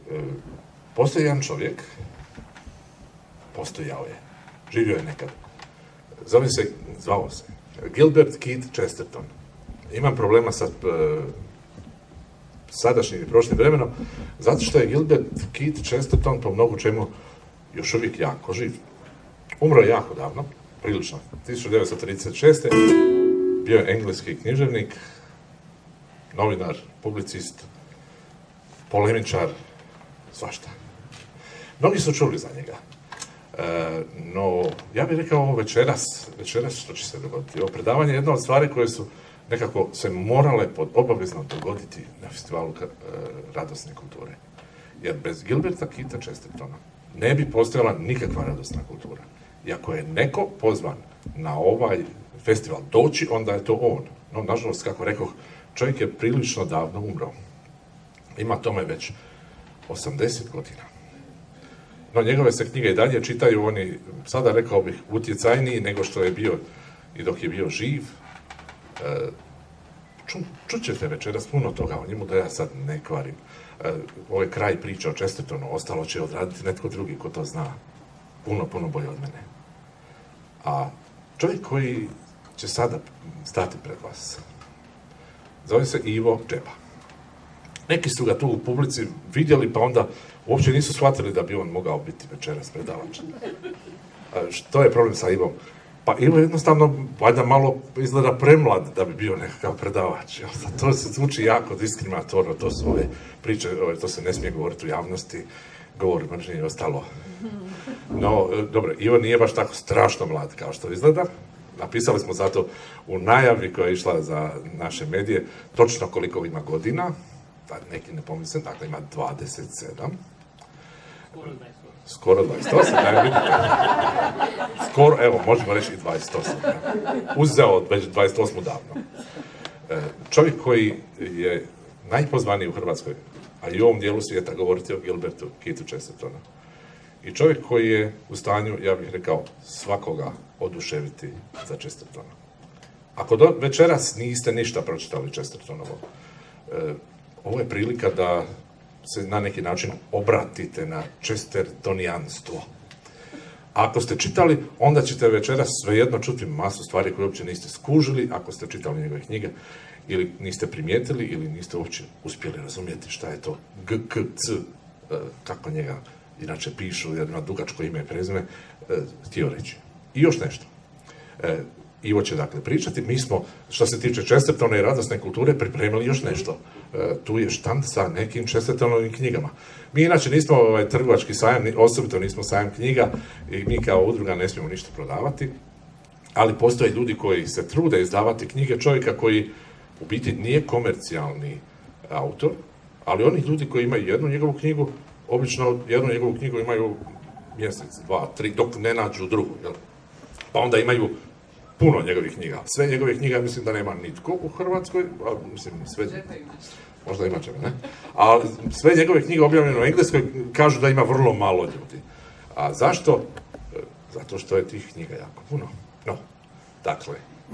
Postoji jedan čovjek, postojao je, živio je nekad, zvao se Gilbert Keith Chesterton. Imam problema sa sadašnjim i prošlim vremenom, zato što je Gilbert Keith Chesterton po mnogo čemu još uvijek jako živ. Umro je jako davno, prilično, 1936. Bio je engleski književnik, novinar, publicist, polemičar, svašta. Mnogi su čuli za njega. No, ja bih rekao ovo večeras što će se dogoditi. Ovo predavanje je jedna od stvari koje su nekako se morale obavezno dogoditi na festivalu radosne kulture. Jer bez Gilberta Keitha Chestertona ne bi postojala nikakva radosna kultura. I ako je neko pozvan na ovaj festival doći, onda je to on. No, nažalost, kako rekoh, čovjek je prilično davno umro. Ima tome već 80 godina. No, njegove se knjige i dalje čitaju, oni, sada rekao bih, utjecajniji nego što je bio i dok je bio živ. Čućete večeras puno toga o njemu, da ja sad ne kvarim. Ovo je kraj priče o Chestertonu, ostalo će odraditi netko drugi ko to zna. Puno bolje od mene. A čovjek koji će sada stati pred vas, zove se Ivo Džeba. Neki su ga tu u publici vidjeli, pa onda uopće nisu shvatili da bi on mogao biti večeras predavač. Što je problem sa Ivom? Pa Ivo jednostavno, valjda malo izgleda premlad da bi bio nekakav predavač. To se zvuči jako diskriminatorno, to su ove priče, to se ne smije govoriti u javnosti, govor mržnje i ostalo. No, dobro, Ivo nije baš tako strašno mlad kao što izgleda. Napisali smo zato u najavi koja je išla za naše medije točno koliko ima godina. Neki ne pomislim, dakle ima 27. Skoro 28, ne vidite. Skoro, evo, možemo reći i 28. Uzeo već 28 davno. Čovjek koji je najpozvaniji u Hrvatskoj, a i u ovom dijelu svijeta govoriti o Gilbertu Keithu Chestertonu. I čovjek koji je u stanju, ja bih rekao, svakoga oduševiti za Chestertona. Ako večeras niste ništa pročitali Chestertonovo, ovo je prilika da se na neki način obratite na chestertonijanstvo. Ako ste čitali, onda ćete večeras svejedno čuti masu stvari koje uopće niste skužili, ako ste čitali njegove knjige, ili niste primijetili, ili niste uopće uspjeli razumjeti šta je to GKC, kako njega inače pišu, jer ima dugačko ime i prezime, htio reći. I još nešto. Ivo će dakle pričati. Mi smo, što se tiče Chestertona i radosne kulture, pripremili još nešto. Tu je štand sa nekim Chestertonovim knjigama. Mi inače nismo trgovački sajam, osobito nismo sajam knjiga i mi kao udruga ne smijemo ništa prodavati, ali postoje ljudi koji se trude izdavati knjige čovjeka koji u biti nije komercijalni autor, ali oni ljudi koji imaju jednu njegovu knjigu, obično jednu njegovu knjigu imaju mjesec, 2, 3, dok ne nađu drugu. Jel? Pa onda imaju puno njegovih knjiga. Sve njegove knjiga mislim da nema nitko u Hrvatskoj, mislim sve, možda ima čega, ne? Ali sve njegove knjige objavljene u Engleskoj kažu da ima vrlo malo ljudi. A zašto? Zato što je tih knjiga jako puno. No, dakle,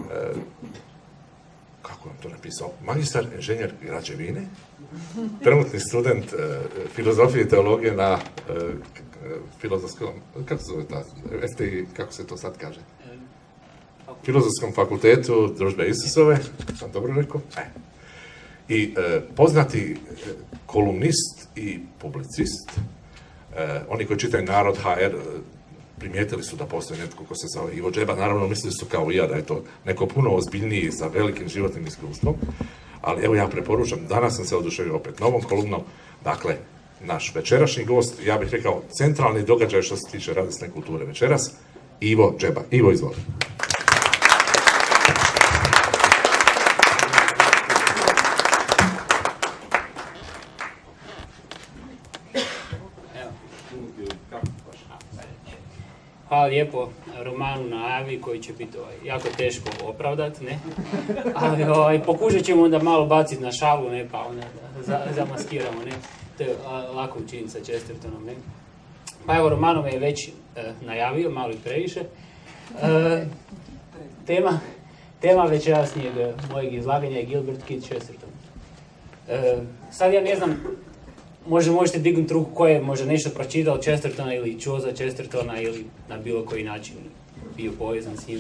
kako vam to napisao? Magistar inženjer građevine, trenutni student filozofije i teologije na filozofskom, kako se zove ta, FTI, kako se to sad kaže? Filozofskom fakultetu Družbe Isusove, sam dobro rekao? I poznati kolumnist i publicist, oni koji čitaju Narod HR, primijetili su da postoji netko ko se zove Ivo Džeba, naravno mislili su kao i ja da je to neko puno ozbiljniji sa velikim životnim iskustvom, ali evo ja preporučam, danas sam se oduševio opet novom kolumnom, dakle, naš večerašnji gost, ja bih rekao centralni događaj što se tiče radosne kulture večeras, Ivo Džeba. Ivo, izvoli. Hvala lijepo romanu najavi koji će biti jako teško opravdati, ne? Ali pokušat ćemo onda malo baciti na šalu, ne? Pa onda zamaskiramo, ne? To je lako učiniti sa Chestertonom, ne? Pa evo, romanom je već najavio, malo i previše. Tema večerasnijeg mojeg izlaganja je Gilbert Keith Chesterton. Sad ja ne znam možete dignuti ruku ko je možda nešto pročitao Chestertona ili čuo za Chestertona ili na bilo koji način bio povezan s njime.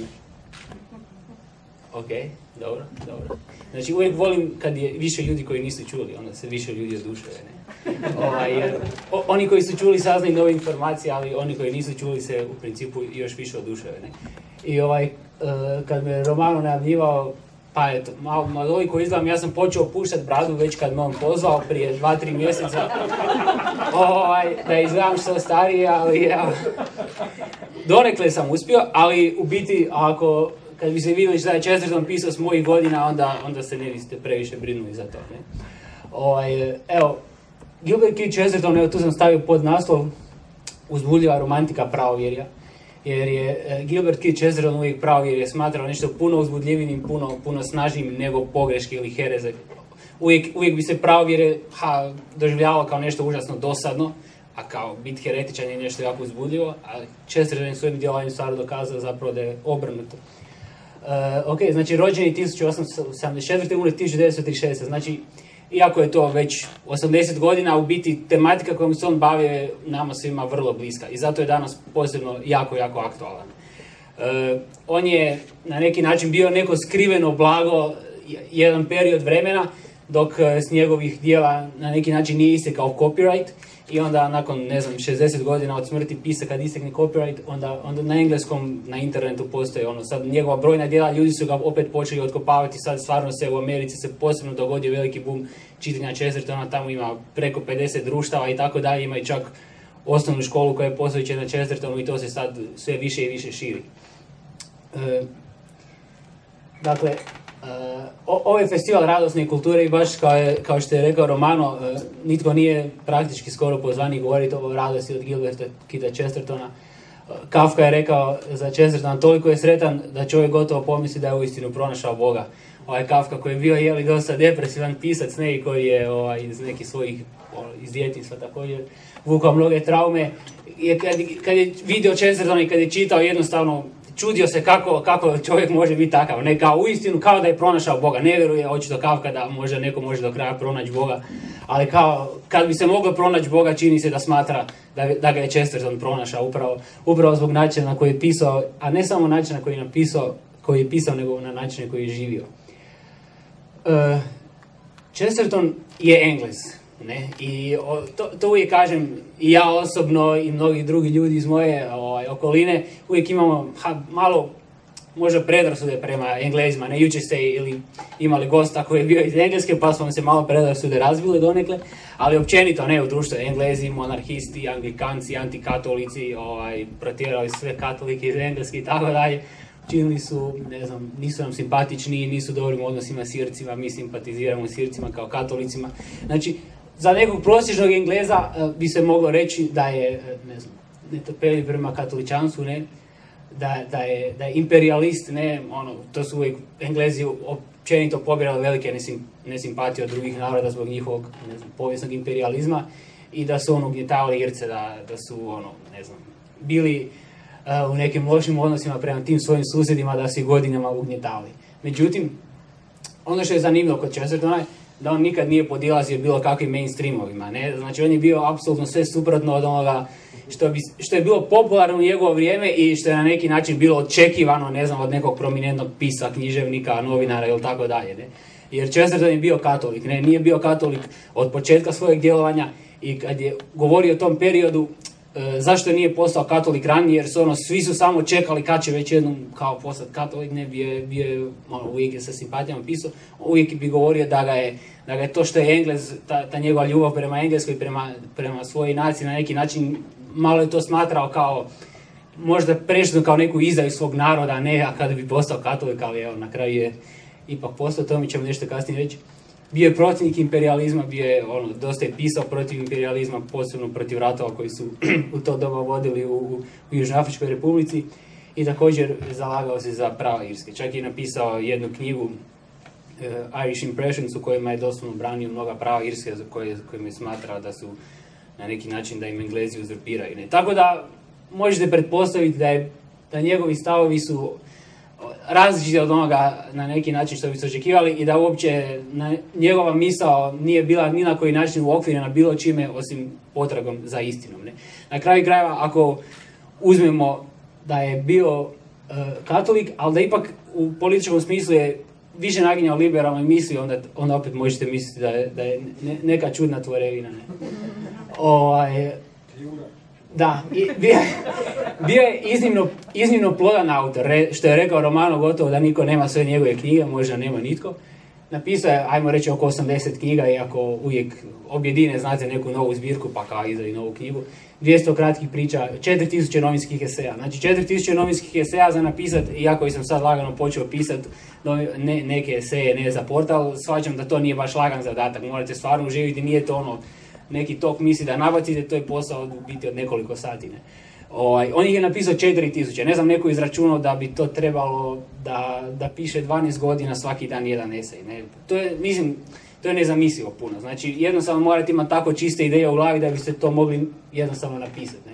Ok, dobro. Znači uvijek volim kad je više ljudi koji nisu čuli, onda se više ljudi oduševe, ne? Jer oni koji su čuli saznaju nove informacije, ali oni koji nisu čuli se u principu još više oduševe, ne? I kad me Romano najavljivao, pa eto, malo koliko izgledam, ja sam počeo puštati bradu već kad me on pozvao prije 2-3 mjeseca. Da izgledam što starije, ali evo, donekle sam uspio, ali u biti kad bi se vidjeli šta je Chesterton pisao s mojih godina, onda se ne biste previše brinuli za to, ne? Evo, Gilbert Keith Chesterton, evo tu sam stavio pod naslov Uzbudljiva romantika pravovjerja, jer je Gilbert Keith Chesterton uvijek pravovjerje smatrao nešto puno uzbudljivijim, puno snažnijim nego pogreške ili hereze. Uvijek bi se pravovjerje doživljavalo kao nešto užasno dosadno, a kao biti heretičan je nešto jako uzbudljivo, a Chesterton je svojim djelovanjem stvarno dokazao zapravo da je obrnuto. Znači rođen je 1874. umre 1936. Znači, iako je to već 80 godina, u biti tematika kojom se on bavi nama svima vrlo bliska i zato je danas posebno jako aktualan. On je na neki način bio neko skriveno blago jedan period vremena, dok s njegovih dijela na neki način nije istekao copyright i onda nakon, 60 godina od smrti pisa kad istekne copyright, onda na engleskom, na internetu postoje sad njegova brojna djela, ljudi su ga opet počeli otkopavati, sad stvarno se u Americi se posebno dogodio veliki boom čitanja Chestertona, tamo ima preko 50 društava i tako dalje, ima i čak osnovnu školu koja je posvećena Chestertonu i to se sad sve više i više širi. Dakle, ovo je festival radosne kulture i baš kao što je rekao Romano, nitko nije praktički skoro pozvani govoriti o radosti od Gilberta Keitha Chestertona. Kafka je rekao za Chestertona, toliko je sretan da čovjek gotovo pomisli da je uistinu pronašao Boga. Kafka koji je bio dosta depresivan pisac, ne, i koji je iz nekih svojih iz djetinjstva također vukao mnoge traume. Kad je vidio Chestertona i kad je čitao, jednostavno čudio se kako čovjek može biti takav, ne, kao uistinu, kao da je pronašao Boga. Ne vjeruje očito Kafka da neko može do kraja pronaći Boga, ali kao kad bi se moglo pronaći Boga, čini se da smatra da ga je Chesterton pronašao upravo zbog načina na koji je pisao, a ne samo načina koji je pisao, nego na način koji je živio. Chesterton je Englez, ne, i to uvijek kažem i ja osobno i mnogi drugi ljudi iz moje okoline, uvijek imamo malo možda predrasude prema Englezima, ne, jučer ste ili imali gosta koji je bio iz Engleske pa smo se malo predrasude razbile donekle, ali općenito ne, u društvu Englezi, monarhisti, anglikanci, antikatolici, protjerali sve katolike iz Engleske i tako dalje. Činili su, nisu nam simpatični, nisu dobrim odnosima s Ircima, mi simpatiziramo s Ircima kao katolicima. Znači, za nekog prosječnog Engleza bi se moglo reći da je, netopeljiv prema katoličanstvu, ne, da je imperialist, ne, to su uvijek Englezi općenito pobirali velike nesimpatije od drugih naroda zbog njihovog, povijesnog imperializma i da su ugnjetavali Irce, da su, bili u nekim lošim odnosima prema tim svojim susjedima, da su ih godinama ugnjetavali. Međutim, ono što je zanimljivo kod Chestertona je da on nikad nije podilazio bilo kakvim mainstreamovima, ne? Znači on je bio apsolutno sve suprotno od onoga što je bilo popularno u njegovo vrijeme i što je na neki način bilo očekivano, od nekog prominentnog pisa, književnika, novinara ili tako dalje, ne? Jer Chesterton je bio katolik, ne? Nije bio katolik od početka svojeg djelovanja i kad je govorio o tom periodu, zašto nije postao katolik ranije, jer svi su samo čekali kad će već jednom kao postati katolik, ne, uvijek je sa simpatijama pisao, uvijek bi govorio da ga je to što je Englez, ta njegova ljubav prema Engleskoj, prema svojoj naciji na neki način, malo je to smatrao kao možda prešlo kao neku izdaju svog naroda, ne, a kada bi postao katolik, ali evo, na kraju je ipak postao, to mi ćemo nešto kasnije reći. Bio je protivnik imperializma, dosta je pisao protiv imperializma, posebno protiv ratova koji su u to doba vodili u Južnoafričkoj republici i također zalagao se za prava Irske. Čak je napisao jednu knjigu Irish Impressions u kojima je doslovno branio mnoga prava Irske za kojima je smatrao da su na neki način da im Englezi uzurpiraju. Ne? Tako da možete pretpostaviti da njegovi stavovi su različiti od onoga na neki način što bi se očekivali i da uopće njegova misao nije bila ni na koji način uokvirena bilo čime osim potragom za istinom. Ne? Na kraju krajeva, ako uzmemo da je bio katolik, ali da ipak u političkom smislu je više naginjao liberalnoj misli, onda opet možete misliti da je neka čudna tvorevina. Ne? Da, bio je iznimno plodan autor, što je rekao Romano gotovo da niko nema sve njegove knjige, možda nema nitko. Napisao je, ajmo reći, oko 80 knjiga, iako uvijek objedine, znate, neku novu zbirku, pa kao izdaju novu knjigu. 200 kratkih priča, 4000 novinskih eseja. Znači 4000 novinskih eseja za napisati, iako sam sad lagano počeo pisati neke eseje, ne za portal, shvaćam da to nije baš lagan zadatak, morate stvarno uživiti, nije to ono neki tok misli da nabacite, to je posao biti od nekoliko sati. Ne? On ih je napisao 4000, ne znam, neko izračunao da bi to trebalo da piše 12 godina svaki dan jedan esej. Ne? To je nezamislivo puno. Znači, jednostavno morate imati tako čiste ideje u glavi da biste to mogli jednostavno napisati. Ne?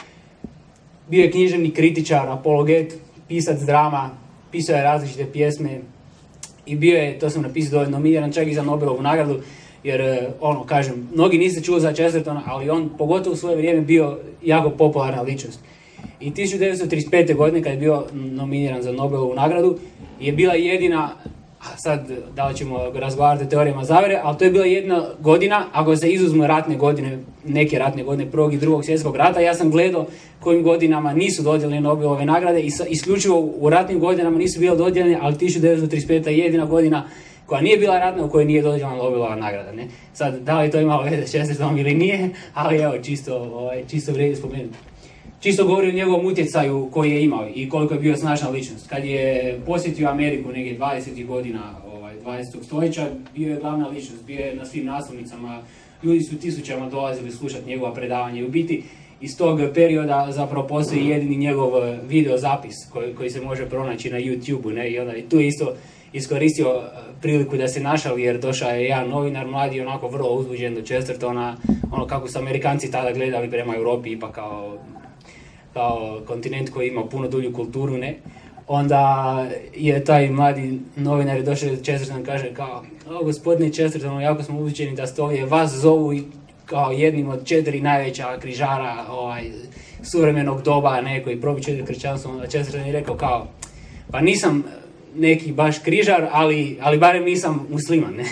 Bio je književni kritičar, apologet, pisac drama, pisao je različite pjesme i bio je, to sam napisao, nominiran čak i za Nobelovu nagradu, jer, kažem, mnogi niste čuli za Chestertona, ali on, pogotovo u svoje vrijeme, bio jako popularna ličnost. I 1935. godine, kad je bio nominiran za Nobelovu nagradu, je bila jedina, sad da li ćemo razgovarati o teorijama zavere, ali to je bila jedna godina, ako se izuzmu ratne godine, neke ratne godine prvog i drugog svjetskog rata, ja sam gledao kojim godinama nisu dodijeljene Nobelove nagrade i isključivo u ratnim godinama nisu bile dodijeljene, ali 1935. je jedina godina koja nije bila ratna, u kojoj nije dodijeljena Nobelova nagrada. Ne? Sad, da li to imalo veze s Chestertonom ili nije, ali evo, čisto vrijedi spomenuti. Čisto govori o njegovom utjecaju koji je imao i koliko je bio snažna ličnost. Kad je posjetio Ameriku negdje 20. godina 20. stoljeća, bio je glavna ličnost, bio je na svim naslovnicama, ljudi su tisućama dolazili slušati njegova predavanja i u biti iz tog perioda zapravo postoji jedini njegov video zapis koji se može pronaći na YouTube-u. Ne? I onda tu je isto iskoristio priliku da se našali jer došao je jedan novinar mladi, onako vrlo uzbuđen do Chestertona, kako su Amerikanci tada gledali prema Europi ipak kao kontinent koji ima puno dulju kulturu, ne? Onda je taj mladi novinar došao do Chestertona i kaže kao, gospodine Chesterton, jako smo uzbuđeni da ste ovdje, vas zovu kao jednim od 4 najveća križara suvremenog doba, ne, koji probiče kršćanstvo. Onda Chesterton je rekao kao, pa nisam neki baš križar, ali barem nisam musliman, ne?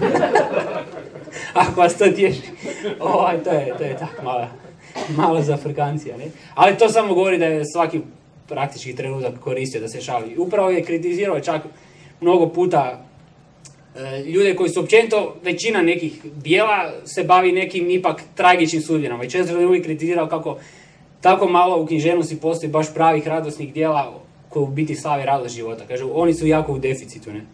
Ako vas to tješi. To je tako malo za Afrikancija, ne? Ali to samo govori da je svaki praktički trenutak koristio da se šali. Upravo je kritizirao čak mnogo puta ljude koji su općenito, većina nekih dijela se bavi nekim ipak tragičnim sudbinama. I često je uvijek kritizirao kako tako malo u književnosti postoji baš pravih radosnih dijela koji u biti slave radost života. Kažu, oni su jako u deficitu, ne?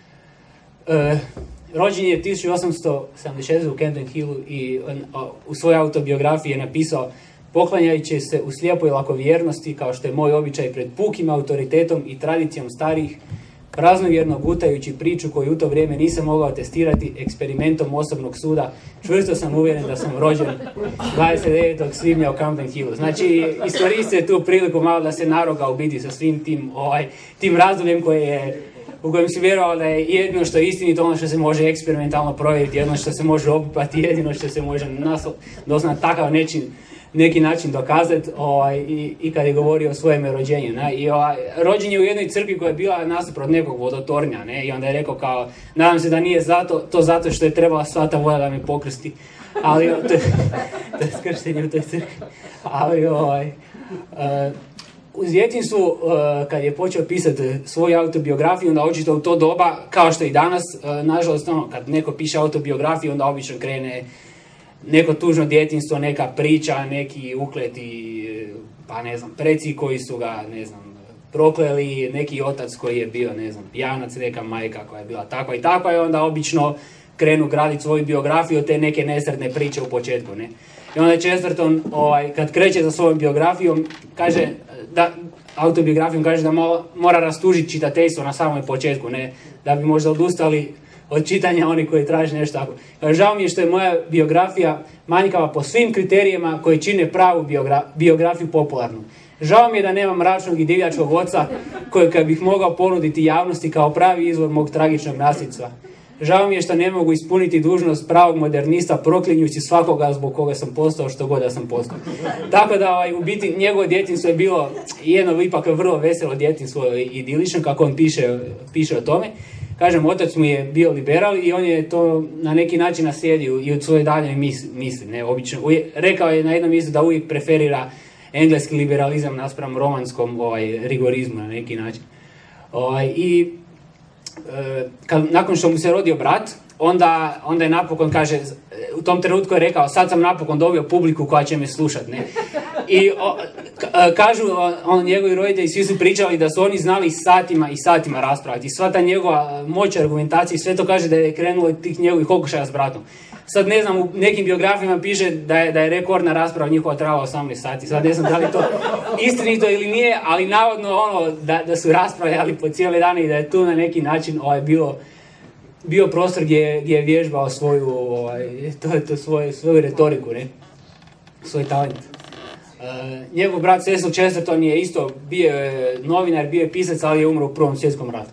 Rođen je 1876 u Camden Hillu i u svojoj autobiografiji je napisao: poklanjajući se u slijepoj lakovjernosti, kao što je moj običaj, pred pukim autoritetom i tradicijom starih, praznovjerno gutajući priču koju u to vrijeme nisam mogao testirati eksperimentom osobnog suda, čvrsto sam uvjeren da sam rođen 29. svibnja u Camden Hillu. Znači, iskoristite tu priliku malo da se naroga u biti sa svim tim razdobljem u kojem si vjerovao da je jedino što je istinito, ono što se može eksperimentalno provjeriti, jedino što se može opipati, jedino što se može na takav neki način dokazati, i kad je govorio o svojem rođenju. Ne? I rođen je u jednoj crkvi koja je bila nasuprot nekog vodotornja, ne? I onda je rekao kao, nadam se da nije zato što je trebala sva ta voda da me pokrsti, ali to je skrštenje u toj crkvi. Ali u djetinjstvu, kad je počeo pisati svoju autobiografiju, onda očito u to doba, kao što i danas, nažalost, kad neko piše autobiografiju, onda obično krene neko tužno djetinjstvo, neka priča, neki ukleti, pa ne znam, preci koji su ga, ne znam, prokleli, neki otac koji je bio, ne znam, pijanac, neka majka koja je bila takva i takva, i onda obično krenu graditi svoju biografiju, te neke nesretne priče u početku, ne. I onda Chesterton, kad kreće za svojom biografijom, kaže autobiografijom kaže da mora rastužiti čitateljstvo na samom početku, ne, da bi možda odustali od čitanja oni koji traže nešto tako. Žao mi je što je moja biografija manjkava po svim kriterijima koji čine pravu biografiju popularnu. Žao mi je da nemam mračnog i divljačkog oca kojeg bih mogao ponuditi javnosti kao pravi izvor mog tragičnog nasljedstva. Žao mi je što ne mogu ispuniti dužnost pravog modernista proklinjući svakoga zbog koga sam postao što god da sam postao. Tako da u biti njegovo djetinjstvo je bilo jedno ipak vrlo veselo djetinjstvo i idilično, kako on piše o tome. Kažem, otac mu je bio liberal i on je to na neki način naslijedio i od svoje dalje misli. Ne, obično. Rekao je na jednom mjestu da uvijek preferira engleski liberalizam naspram romanskom rigorizmu na neki način. Nakon što mu se rodio brat, onda je napokon, kaže, u tom trenutku je rekao, sad sam napokon dobio publiku koja će me slušat, ne. I kažu, njegovi roditelji svi su pričali da su oni znali satima i satima raspraviti. Sva ta njegova moć argumentacije, sve to kaže da je krenulo tih njegovih okušaja s bratom. Sad ne znam, u nekim biografijama piše da je rekordna rasprava njihova trajala 18 sati. Sad ne znam da li to istinito ili nije, ali navodno da su raspravljali po cijele dane i da je tu na neki način bio prostor gdje je vježbao svoju retoriku, ne? Svoj talent. Njegov brat Cecil Chesterton je isto bio novinar, bio je pisac, ali je umro u Prvom svjetskom ratu.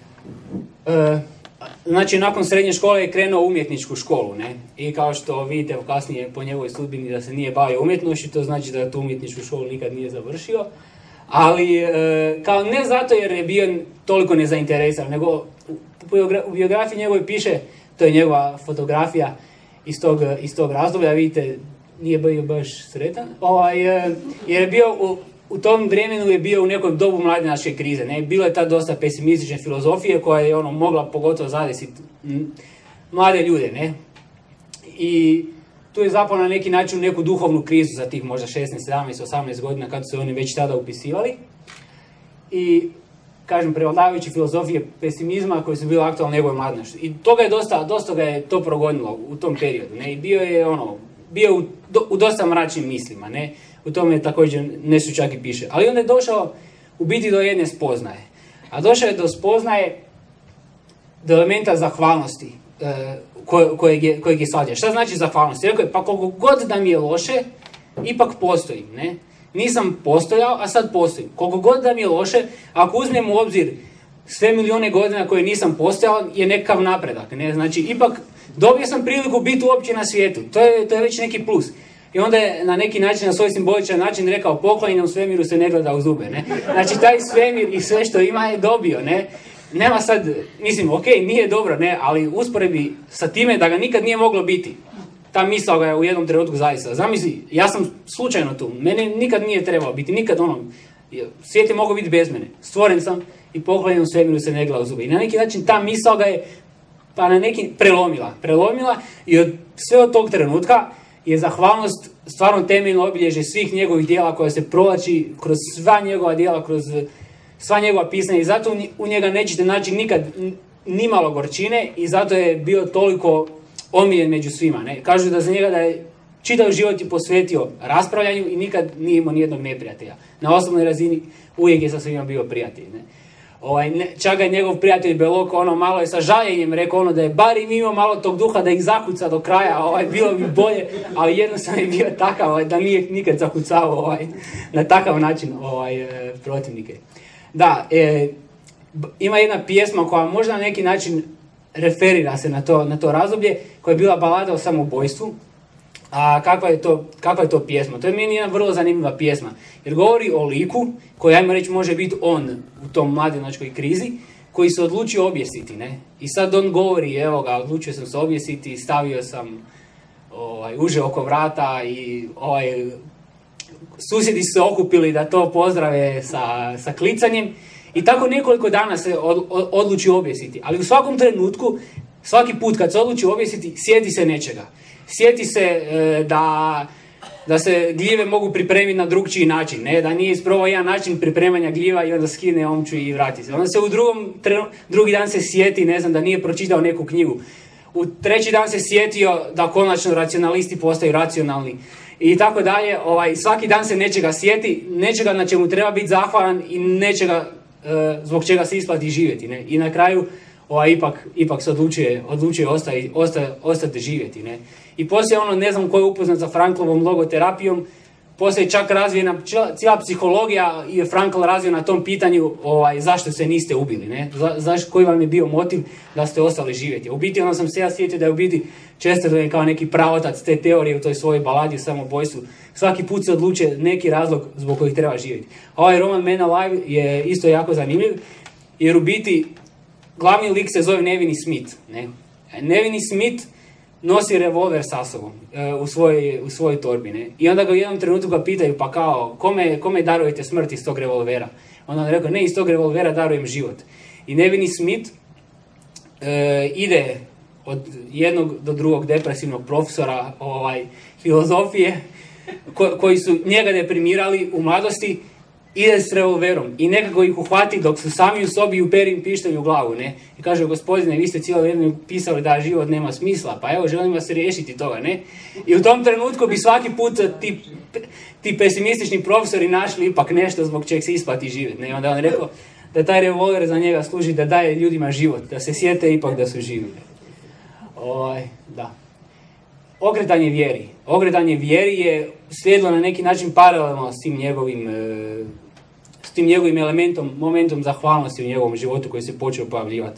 Znači, nakon srednje škole je krenuo u umjetničku školu, ne? I kao što vidite kasnije po njegovoj sudbini da se nije bavio umjetnošću, to znači da tu umjetničku školu nikad nije završio. Ali, kao ne zato jer je bio toliko nezainteresan, nego u biografiji njegovoj piše, to je njegova fotografija iz tog razdoblja, vidite, nije bio baš sretan, jer je bio u tom vremenu je bio u nekom dobu mladenačke krize, ne? Bilo je tad dosta pesimistične filozofije koja je mogla pogotovo zadesiti mlade ljude, ne? I tu je zapao na neki način neku duhovnu krizu za tih možda 16, 17, 18 godina kad su oni već tada upisivali. I, kažem, prevladavajući filozofije pesimizma koji su bili aktualni njegovoj mladenački. I toga je dosta ga je to progonilo u tom periodu, ne? I bio u dosta mračnim mislima, ne? U tome također nešto čak i piše. Ali onda je došao u biti do jedne spoznaje. A došao je do spoznaje do elementa zahvalnosti kojeg je shvatio. Šta znači zahvalnost? Rekao je, pa koliko god da mi je loše, ipak postojim, ne? Nisam postojao, a sad postojim. Koliko god da mi je loše, ako uzmem u obzir sve milijune godina koje nisam postojao, je nekakav napredak, ne? Znači, ipak dobio sam priliku biti uopće na svijetu. To je već neki plus. I onda je na neki način, na svoj simboličan način rekao, poklanjenom svemiru se ne gleda u zube, ne? Znači, taj svemir i sve što ima je dobio, ne? Nema sad, mislim, ok, nije dobro, ne? Ali usporedbi sa time da ga nikad nije moglo biti. Ta misao ga je u jednom trenutku zaista. Zamisli, ja sam slučajno tu, mene nikad nije trebalo biti, nikad svijet je mogao biti bez mene. Stvoren sam i poklanjenom svemiru se ne gleda u zube. I na neki način ta misao ga je pa na neki prelomila i sve od tog trenutka je zahvalnost stvarno temeljno obilježje svih njegovih djela koja se provlači kroz sva njegova djela, kroz sva njegova pisanja i zato u njega nećete naći nikad nimalo gorčine i zato je bio toliko omiljen među svima. Ne? Kažu da za njega da je čitav život je posvetio raspravljanju i nikad nije imao nijednog neprijatelja. Na osobnoj razini uvijek je sa svima bio prijatelj. Ne? Čak ga je njegov prijatelj Belok malo je sa žaljenjem rekao da je bar imao malo tog duha da ih zakuca do kraja, bilo bi bolje, ali jednostavno je bio takav da nije nikad zakucavao na takav način protivnike. Da, ima jedna pjesma koja možda na neki način referira se na to razdoblje, koja je bila balada o samoubojstvu. A kakva je to pjesma? To je meni jedna vrlo zanimljiva pjesma, jer govori o liku koji, ajmo reći, može biti on u tom mladenačkoj krizi, koji se odlučio objesiti, ne? I sad on govori, evo ga, odlučio sam se objesiti, stavio sam uže oko vrata i susjedi su se okupili da to pozdrave sa klicanjem i tako nekoliko dana se odluči objesiti. Ali u svakom trenutku, svaki put kad se odluči objesiti, sjeti se nečega. Sjeti se da se gljive mogu pripremiti na drugčiji način, ne? Da nije isprobao jedan način pripremanja gljiva i onda skine omču i vrati se. Onda se drugi dan se sjeti, ne znam, da nije pročitao neku knjigu. U treći dan se sjetio da konačno racionalisti postaju racionalni. I tako dalje, svaki dan se nečega sjeti, nečega na čemu treba biti zahvalan i nečega zbog čega se isplati živjeti, ne? I na kraju ipak se odlučuje ostati živjeti, ne? I poslije ne znam ko je upoznat sa Franklovom logoterapijom, poslije čak razvijena cijela psihologija i Frankl razvio na tom pitanju zašto se niste ubili, ne? Koji vam je bio motiv da ste ostali živjeti. U biti onda sam se ja sjetio da je u biti Chesterton kao neki pravotac te teorije u toj svojoj baladi o samobojstvu. Svaki put se odlučuje neki razlog zbog kojih treba živjeti. A ovaj roman Man Alive je isto jako zanimljiv, jer u biti glavni lik se zove Nevini Smith. Ne? Nevini Smith nosi revolver sa sobom u svojoj torbi. Ne? I onda ga u jednom trenutku ga pitaju, pa kao, kome darujete smrt iz tog revolvera? Onda on rekao, ne, iz tog revolvera darujem život. I Nevini Smith ide od jednog do drugog depresivnog profesora filozofije, koji su njega deprimirali u mladosti, ide s revolverom i nekako ih uhvati dok su sami u sobi i uperi im pištolj u glavu, ne? I kaže, gospodine, vi ste cijelo vrijeme pisali da život nema smisla, pa evo, želim vas riješiti toga, ne? I u tom trenutku bi svaki put ti pesimistični profesori našli ipak nešto zbog čeg se isplati živjeti, ne? Onda on rekao da taj revolver za njega služi da daje ljudima život, da se sjete ipak da su živi. Da. Okretanje vjeri. Okretanje vjeri je slijedilo na neki način paralelno s tim njegovim momentom zahvalnosti u njegovom životu koji se počeo pojavljivati.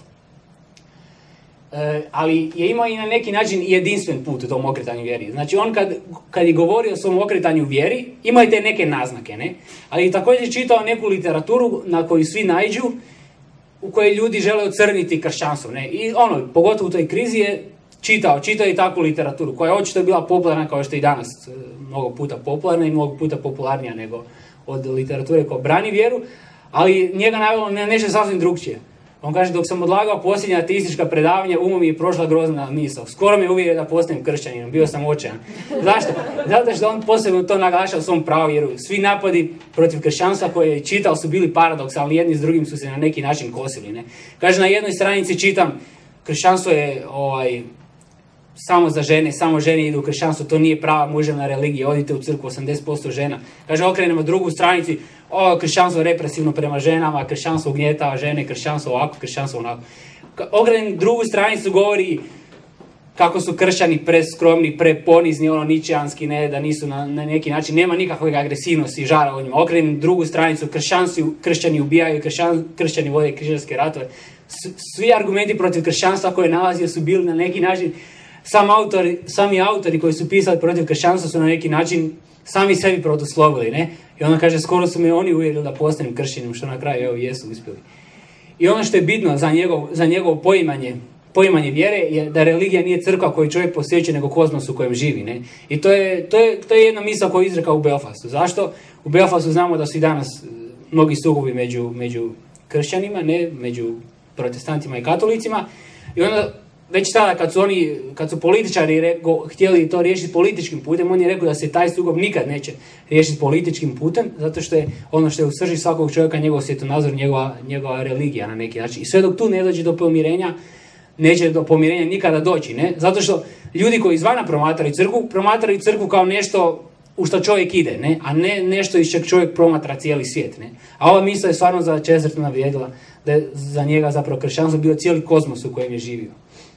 Ali je imao i na neki način jedinstven put u tom okretanju vjeri. Znači on kad je govorio o svom okretanju vjeri, imao je te neke naznake, ne? Ali također čitao neku literaturu na koju svi naiđu, u kojoj ljudi žele ocrniti kršćanstvo, ne? I pogotovo u toj krizi je čitao i takvu literaturu koja je očito bila popularna kao što je i danas mnogo puta popularna i mnogo puta popularnija nego od literature koja brani vjeru, ali njega navjelo na nešto sasvim drugčije. On kaže, dok sam odlagao posljednja ateistička predavanja, umom mi je prošla grozna misao. Skoro me uvjerio da postanem kršćaninom, bio sam očajan. Zašto? Zato što on posebno to naglašava u svom pravovjeru. Svi napadi protiv kršćanstva koje je čitao su bili paradoksalni, jedni s drugim su se na neki način kosili. Ne? Kaže, na jednoj stranici čitam, kršćanstvo je samo za žene, samo žene idu u kršćanstvo, to nije prava muževna religija, odite u crkvu, 80% žena. Kaže, okrenemo drugu stranici, kršćanstvo represivno prema ženama, kršćanstvo ugnjetava žene, kršćanstvo ovako, kršćanstvo onako. Okrenem drugu stranicu, govori kako su kršćani preskromni, preponizni, ničejanski, ne, da nisu na neki način, nema nikakve agresivnosti, žara o njima. Okrenem drugu stranicu, kršćani ubijaju, kršćani vode križarske ratove. Svi argumenti protiv kršćanstva koje nalazio su bili na neki način, sami autori koji su pisali protiv kršćanstva su na neki način sami sebi protuslovili, ne? I onda kaže, skoro su me oni uvjerili da postanem kršćanin, što na kraju, evo, jesu uspjeli. I ono što je bitno za njegovo poimanje vjere je da religija nije crkva koju čovjek posjeća, nego kozmos u kojem živi, ne? I to je jedna misao koju je izrekao u Belfastu. Zašto? U Belfastu znamo da su i danas mnogi sukobi među kršćanima, ne? Među protestantima i katolicima. I onda već tada kad su političari htjeli to riješiti političkim putem, on je rekao da se taj sukob nikad neće riješiti političkim putem, zato što je ono što je u srži svakog čovjeka njegov svjetonazor, njegova religija na neki način. I sve dok tu ne dođe do pomirenja, neće do pomirenja nikada doći, ne? Zato što ljudi koji izvana promatraju crkvu kao nešto u što čovjek ide, ne? A ne nešto iz čeg čovjek promatra cijeli svijet, ne? A ova misla je stvarno za Chestertona vrijedila da je za njega zapravo kršćanstvo bio cijeli kozmos u kojem je živio.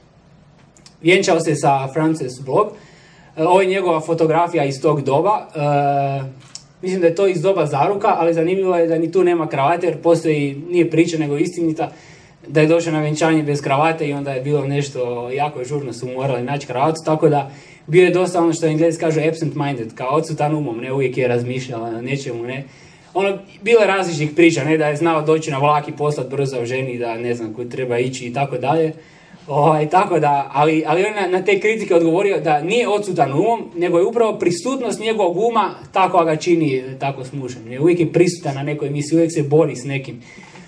Vjenčao se sa Frances Blogg. Ovo je njegova fotografija iz tog doba. Mislim da je to iz doba Zaruka, ali zanimljivo je da ni tu nema kravate, jer postoji, nije priča nego istinita, da je došao na vjenčanje bez kravate i onda je bilo nešto jako žurno, su morali naći kravatu, tako da bio je dosta ono što Englezi kažu absent-minded, kao odsutan umom, ne, uvijek je razmišljala na nečemu, ne. Bilo je različitih priča, ne, da je znao doći na vlak i poslati brzo ženi, da ne znam kud treba ići i tako dalje. Tako da, ali on na te kritike odgovorio da nije odsutan umom, nego je upravo prisutnost njegovog uma tako ga čini tako smušen. Uvijek je prisutan na nekoj misli, uvijek se bori s nekim.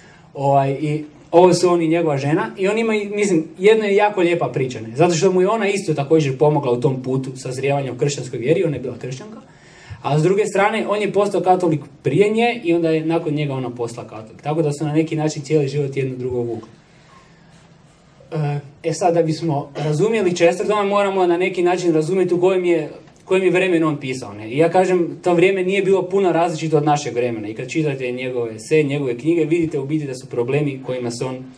I ovo su on i njegova žena i on ima, mislim, jedna je jako lijepa priča, ne? Zato što mu je ona isto također pomogla u tom putu sazrijevanja u kršćanskoj vjeri, ona je bila kršćanka, a s druge strane on je postao katolik prije nje i onda je nakon njega ona postala katolik. Tako da su na neki način cijeli život jedno drugo vukli. Sad da bismo razumjeli Chestertona moramo na neki način razumjeti u kojem je vremenu on pisao. Ne? I ja kažem, to vrijeme nije bilo puno različito od našeg vremena. I kad čitate njegove knjige, vidite u biti da su problemi kojima se on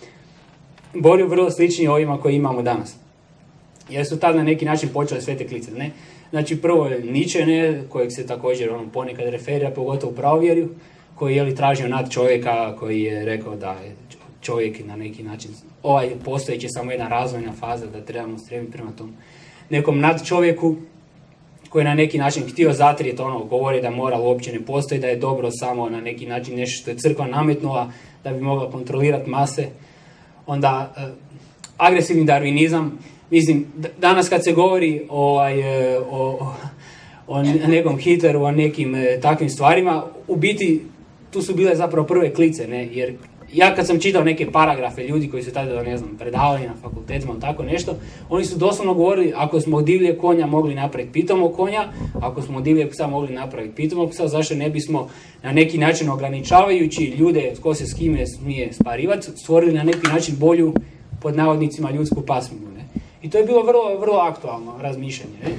borio vrlo slični ovima koje imamo danas. Jer su tad na neki način počele sve te klice. Ne? Znači prvo je Nietzsche, ne, kojeg se također ponekad referira, pogotovo u pravovjerju, koji je tražio nad čovjeka, koji je rekao da je čovjek na neki način, postojeći samo jedna razvojna faza, da trebamo stremiti prema tom nekom nad čovjeku, koji je na neki način htio zatrijeti, govori da moral uopće ne postoji, da je dobro samo na neki način nešto što je crkva nametnula da bi mogla kontrolirati mase. Onda agresivni darvinizam, mislim, danas kad se govori o nekom Hitleru, o nekim takvim stvarima, u biti tu su bile zapravo prve klice, ne, jer ja kad sam čitao neke paragrafe ljudi koji su tada, ne znam, predavali na fakultetima, tako nešto, oni su doslovno govorili, ako smo od divljeg konja mogli napraviti pitomog konja, ako smo od divljeg psa mogli napraviti pitomog psa, zašto ne bismo na neki način ograničavajući ljude ko se s kime smije sparivati, stvorili na neki način bolju, pod navodnicima, ljudsku pasminu, ne. I to je bilo vrlo, vrlo aktualno razmišljanje, ne.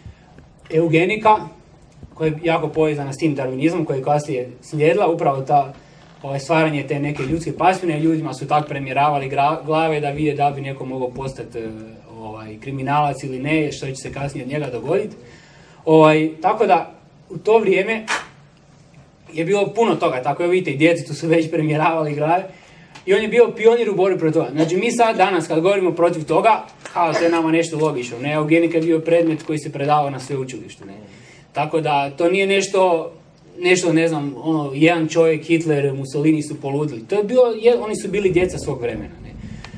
Eugenika, koja je jako povezana s tim darvinizmom, koji je kasnije slijedila, upravo ta stvaranje te neke ljudske pasmine, ljudima su tak premjeravali glave da vide da bi neko mogao postati kriminalac ili ne, što će se kasnije od njega dogoditi. Tako da, u to vrijeme je bilo puno toga, tako je vidite, i djetetu su već premjeravali glave, i on je bio pionir u borbi protiv toga. Znači, mi sad danas, kad govorimo protiv toga, kao to je nama nešto logično, ne, eugenika je bio predmet koji se predavao na sveučilištu, ne. Tako da, to nije nešto, ne znam, jedan čovjek, Hitler, Mussolini su poludili. To je bilo, oni su bili djeca svog vremena, ne.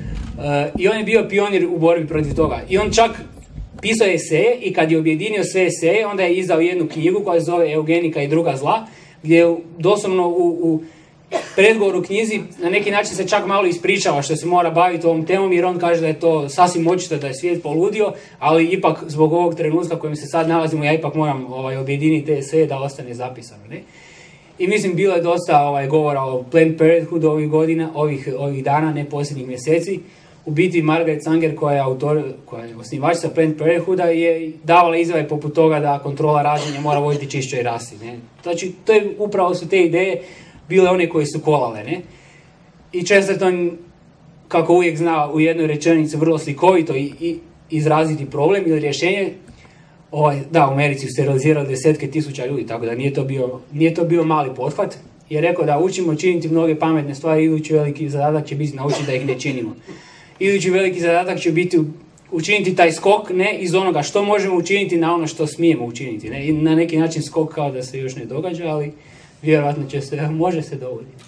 I on je bio pionir u borbi protiv toga. I on čak pisao eseje i kad je objedinio sve eseje, onda je izdao jednu knjigu koja se zove Eugenika i druga zla, gdje je doslovno u predgovoru knjizi na neki način se čak malo ispričava što se mora baviti ovom temom, jer on kaže da je to sasvim očito da je svijet poludio, ali ipak zbog ovog trenutka u kojem se sad nalazimo, ja ipak moram objediniti te eseje da ostane zapisano, ne? I mislim, bilo je dosta govora o Planned Parenthoodu ovih dana, ne posljednjih mjeseci. U biti Margaret Sanger, koja je osnivačica Planned Parenthooda, je davala izjave poput toga da kontrola rađanja mora voditi čišćoj rasi, ne? Znači, upravo su te ideje bile one koje su kolale, ne? I Chesterton, kako uvijek zna u jednoj rečenici vrlo slikovito i izraziti problem ili rješenje, da, u Americi su sterilizirali desetke tisuća ljudi, tako da nije to bio mali pothvat. Je rekao da učimo činiti mnoge pametne stvari, idući veliki zadatak će biti naučiti da ih ne činimo. Idući veliki zadatak će biti učiniti taj skok, ne, iz onoga što možemo učiniti na ono što smijemo učiniti, ne? I na neki način skok kao da se još ne događa, ali vjerojatno može se dogoditi.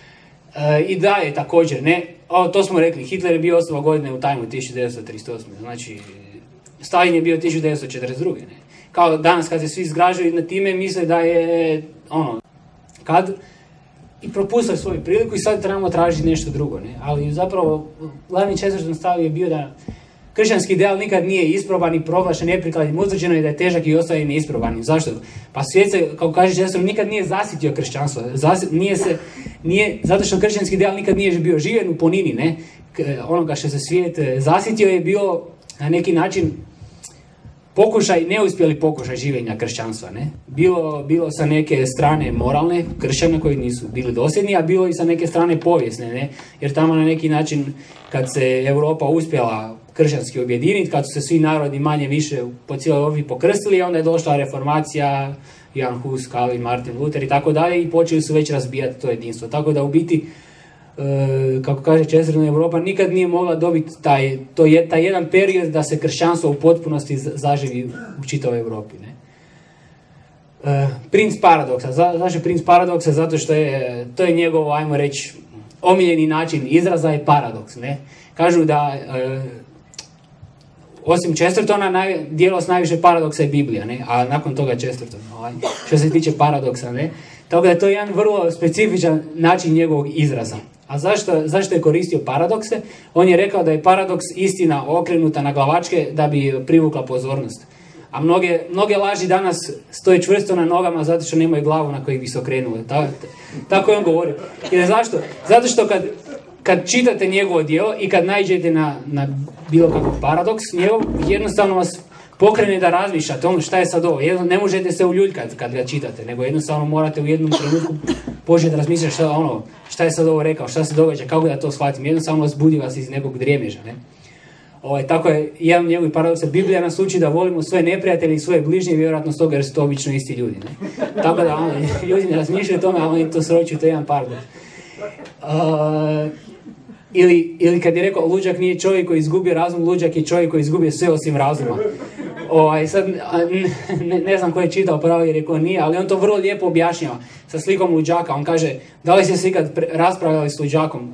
I da je također, ne, to smo rekli, Hitler je bio osoba godine u tajmu 1938. Znači, Stalin je bio 1942. Ne. Kao danas kad se svi zgražaju na time, misle da je, i propustili svoju priliku i sad trebamo tražiti nešto drugo, ne. Ali zapravo, glavni Chesterton stav je bio da kršćanski ideal nikad nije isproban i proglašen neprikladnim, utvrđeno je da je težak i ostaje neisprobanim. Zašto? Pa svijet se, kako kaže Chesterton, nikad nije zasitio kršćanstvo. Zato što kršćanski ideal nikad nije bio živen u ponini, ne? Onoga što se svijet zasitio je bio na neki način neuspjeli pokušaj življenja kršćanstva, ne? Bilo sa neke strane moralne kršćana koji nisu bili dosljedni, a bilo i sa neke strane povijesne, ne? Jer tamo na neki način kad se Europa uspjela kršćanski objediniti, kad su se svi narodi manje više po cijeloj Europi pokrstili, onda je došla reformacija, Jan Hus, Calvin, Martin Luther i tako dalje, i počeli su već razbijati to jedinstvo. Tako da u biti, kako kaže Chesterton, Europa nikad nije mogla dobiti taj jedan period da se kršćanstvo u potpunosti zaživi u čitavoj Europi, ne? Princ paradoksa. Zašto je princ paradoksa? Zato što to je njegov, ajmo reći, omiljeni način izraza je paradoks, ne? Kažu da osim Chestertona, djelo s najviše paradoksa je Biblija, ne? A nakon toga Chesterton, što se tiče paradoksa, ne? Tako da je to jedan vrlo specifičan način njegovog izraza. A zašto je koristio paradokse? On je rekao da je paradoks istina okrenuta na glavačke da bi privukla pozornost. A mnoge laži danas stoje čvrsto na nogama zato što nemaju glavu na kojih bi se okrenuli. Tako je on govorio. Jer zašto? Zato što kad čitate njegovo djelo i kad naiđete na bilo kakav paradoks njegov, jednostavno vas pokrene da razmišljate šta je sad ovo. Ne možete se uljuljkati kad ga čitate, nego jednostavno morate u jednom trenutku početi razmišljati šta je sad ovo rekao, šta se događa, kako da to shvatim. Jednostavno zbudi vas iz nekog drijemeža, ne? Tako je jedan njegovi paradoks. Biblija nas uči da volimo svoje neprijatelje i svoje bližnje, vjerojatno stoga jer su to obično isti ljudi. Ne? Tako da ljudi ne razmišljaju o tome, a oni to sročuju, to je jedan paradoks. Ili kad je rekao luđak nije čovjek koji izgubio razum, luđak je čovjek koji izgubio sve osim razuma. Sad ne znam ko je čitao pravo jer rekao nije, ali on to vrlo lijepo objašnjava sa slikom luđaka. On kaže, da li ste se ikad raspravljali s luđakom?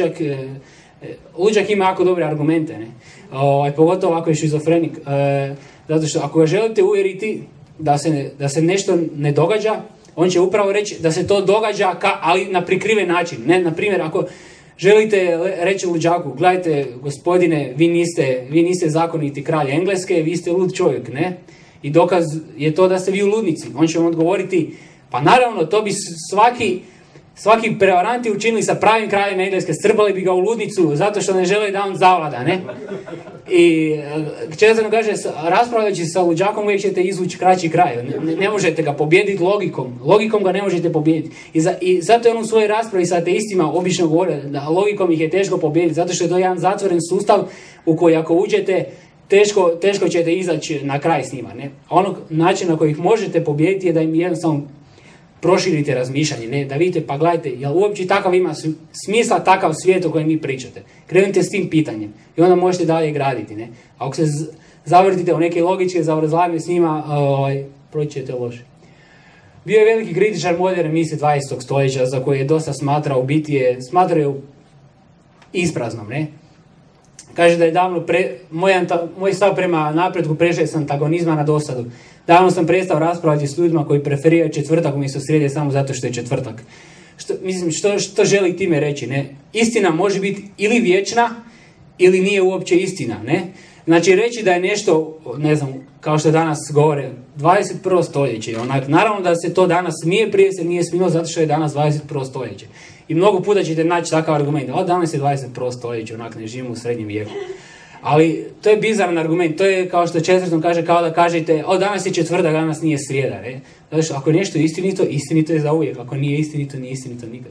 Luđak ima jako dobre argumente, ne? Pogotovo ako je šizofrenik. Zato što ako ga želite uvjeriti da se nešto ne događa, on će upravo reći da se to događa, ali na prikriven način. Ne? Na primjer, ako želite reći luđaku, gledajte gospodine, vi niste zakoniti kralj Engleske, vi ste lud čovjek, ne? I dokaz je to da ste vi u ludnici. On će vam odgovoriti, pa naravno, to bi svaki prevaranti učinili sa pravim kraljem Engleske, strpali bi ga u ludnicu zato što ne žele da on zavlada, ne? I Chesterton kaže, raspravljajući sa luđakom uvijek ćete izvući kraći kraj. Ne možete ga pobijediti logikom. Logikom ga ne možete pobijediti. I zato je on u svojoj raspravi sa ateistima obično govorio da logikom ih je teško pobijediti, zato što je to jedan zatvoren sustav u koji ako uđete, teško ćete izaći na kraj s njima. Ne? Onog načina na koji ih možete pobijediti je da im jednostavno proširite razmišljanje, ne? Da vidite, pa gledajte, jel uopće takav ima smisla takav svijet o kojem vi pričate? Krenite s tim pitanjem i onda možete dalje graditi, ne? A ako se zavrtite u neke logičke zavrzlame s njima, proći ćete loše. Bio je veliki kritičar moderne misli 20. stoljeća za koje je dosta smatrao, u biti je smatrao ispraznom, ne? Kaže da je davno moj stav prema napretku prešao s antagonizma na dosadu. Davno sam prestao raspravljati s ljudima koji preferiraju četvrtak umjesto srijede samo zato što je četvrtak. Što želi time reći, ne? Istina može biti ili vječna, ili nije uopće istina, ne? Znači reći da je nešto, ne znam, kao što danas govore, 21. stoljeće, naravno da se to danas prije se nije smilo zato što je danas 21. stoljeće. I mnogo puta ćete naći takav argument, danas je 21. stoljeće, ne živimo u srednjem vijeku. Ali to je bizaran argument, to je kao što Chesterton kaže, kao da kažete, danas je četvrtak, danas nije srijeda, ne? Zato što ako je nešto istinito je zauvijek, ako nije istinito nikad.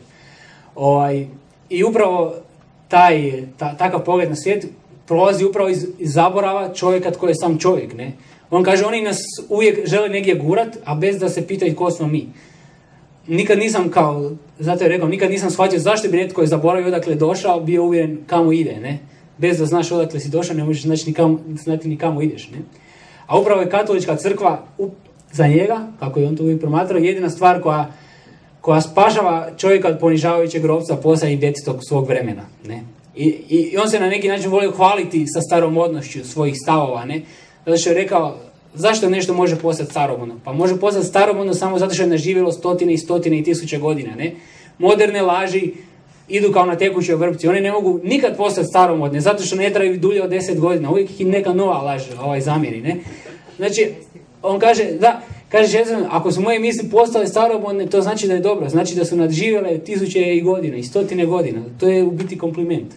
I upravo takav pogled na svijet prolazi upravo iz zaborava čovjeka tko je sam čovjek, ne? On kaže, oni nas uvijek žele negdje gurat, a bez da se pitaju ko smo mi. Nikad nisam zato je rekao, nikad nisam shvatio zašto bi netko je zaboravio odakle došao, bio uvjeren kamo ide, ne? Bez da znaš odakle si došao, ne možeš znati ni kamo ideš, ne? A upravo je katolička crkva za njega, kako je on to uvijek promatrao, jedina stvar koja spašava čovjeka od ponižavajućeg ropstva posljednjeg djetetog svog vremena, ne? I on se na neki način volio hvaliti sa staromodnošću svojih stavova, ne? Zato što je rekao, zašto nešto može postati staromodno? Pa može postati staromodno samo zato što je naživjelo stotine i stotine i tisuće godina, ne? Moderne laži idu kao na tekućoj vrpci. One ne mogu nikad postati staromodne, zato što ne traju dulje od 10 godina. Uvijek ih neka nova laž zamjeri, ne? Znači, on kaže, ako su moje misli postale staromodne, to znači da je dobro. Znači da su nadživjele tisuće i godina i stotine godina. To je u biti kompliment.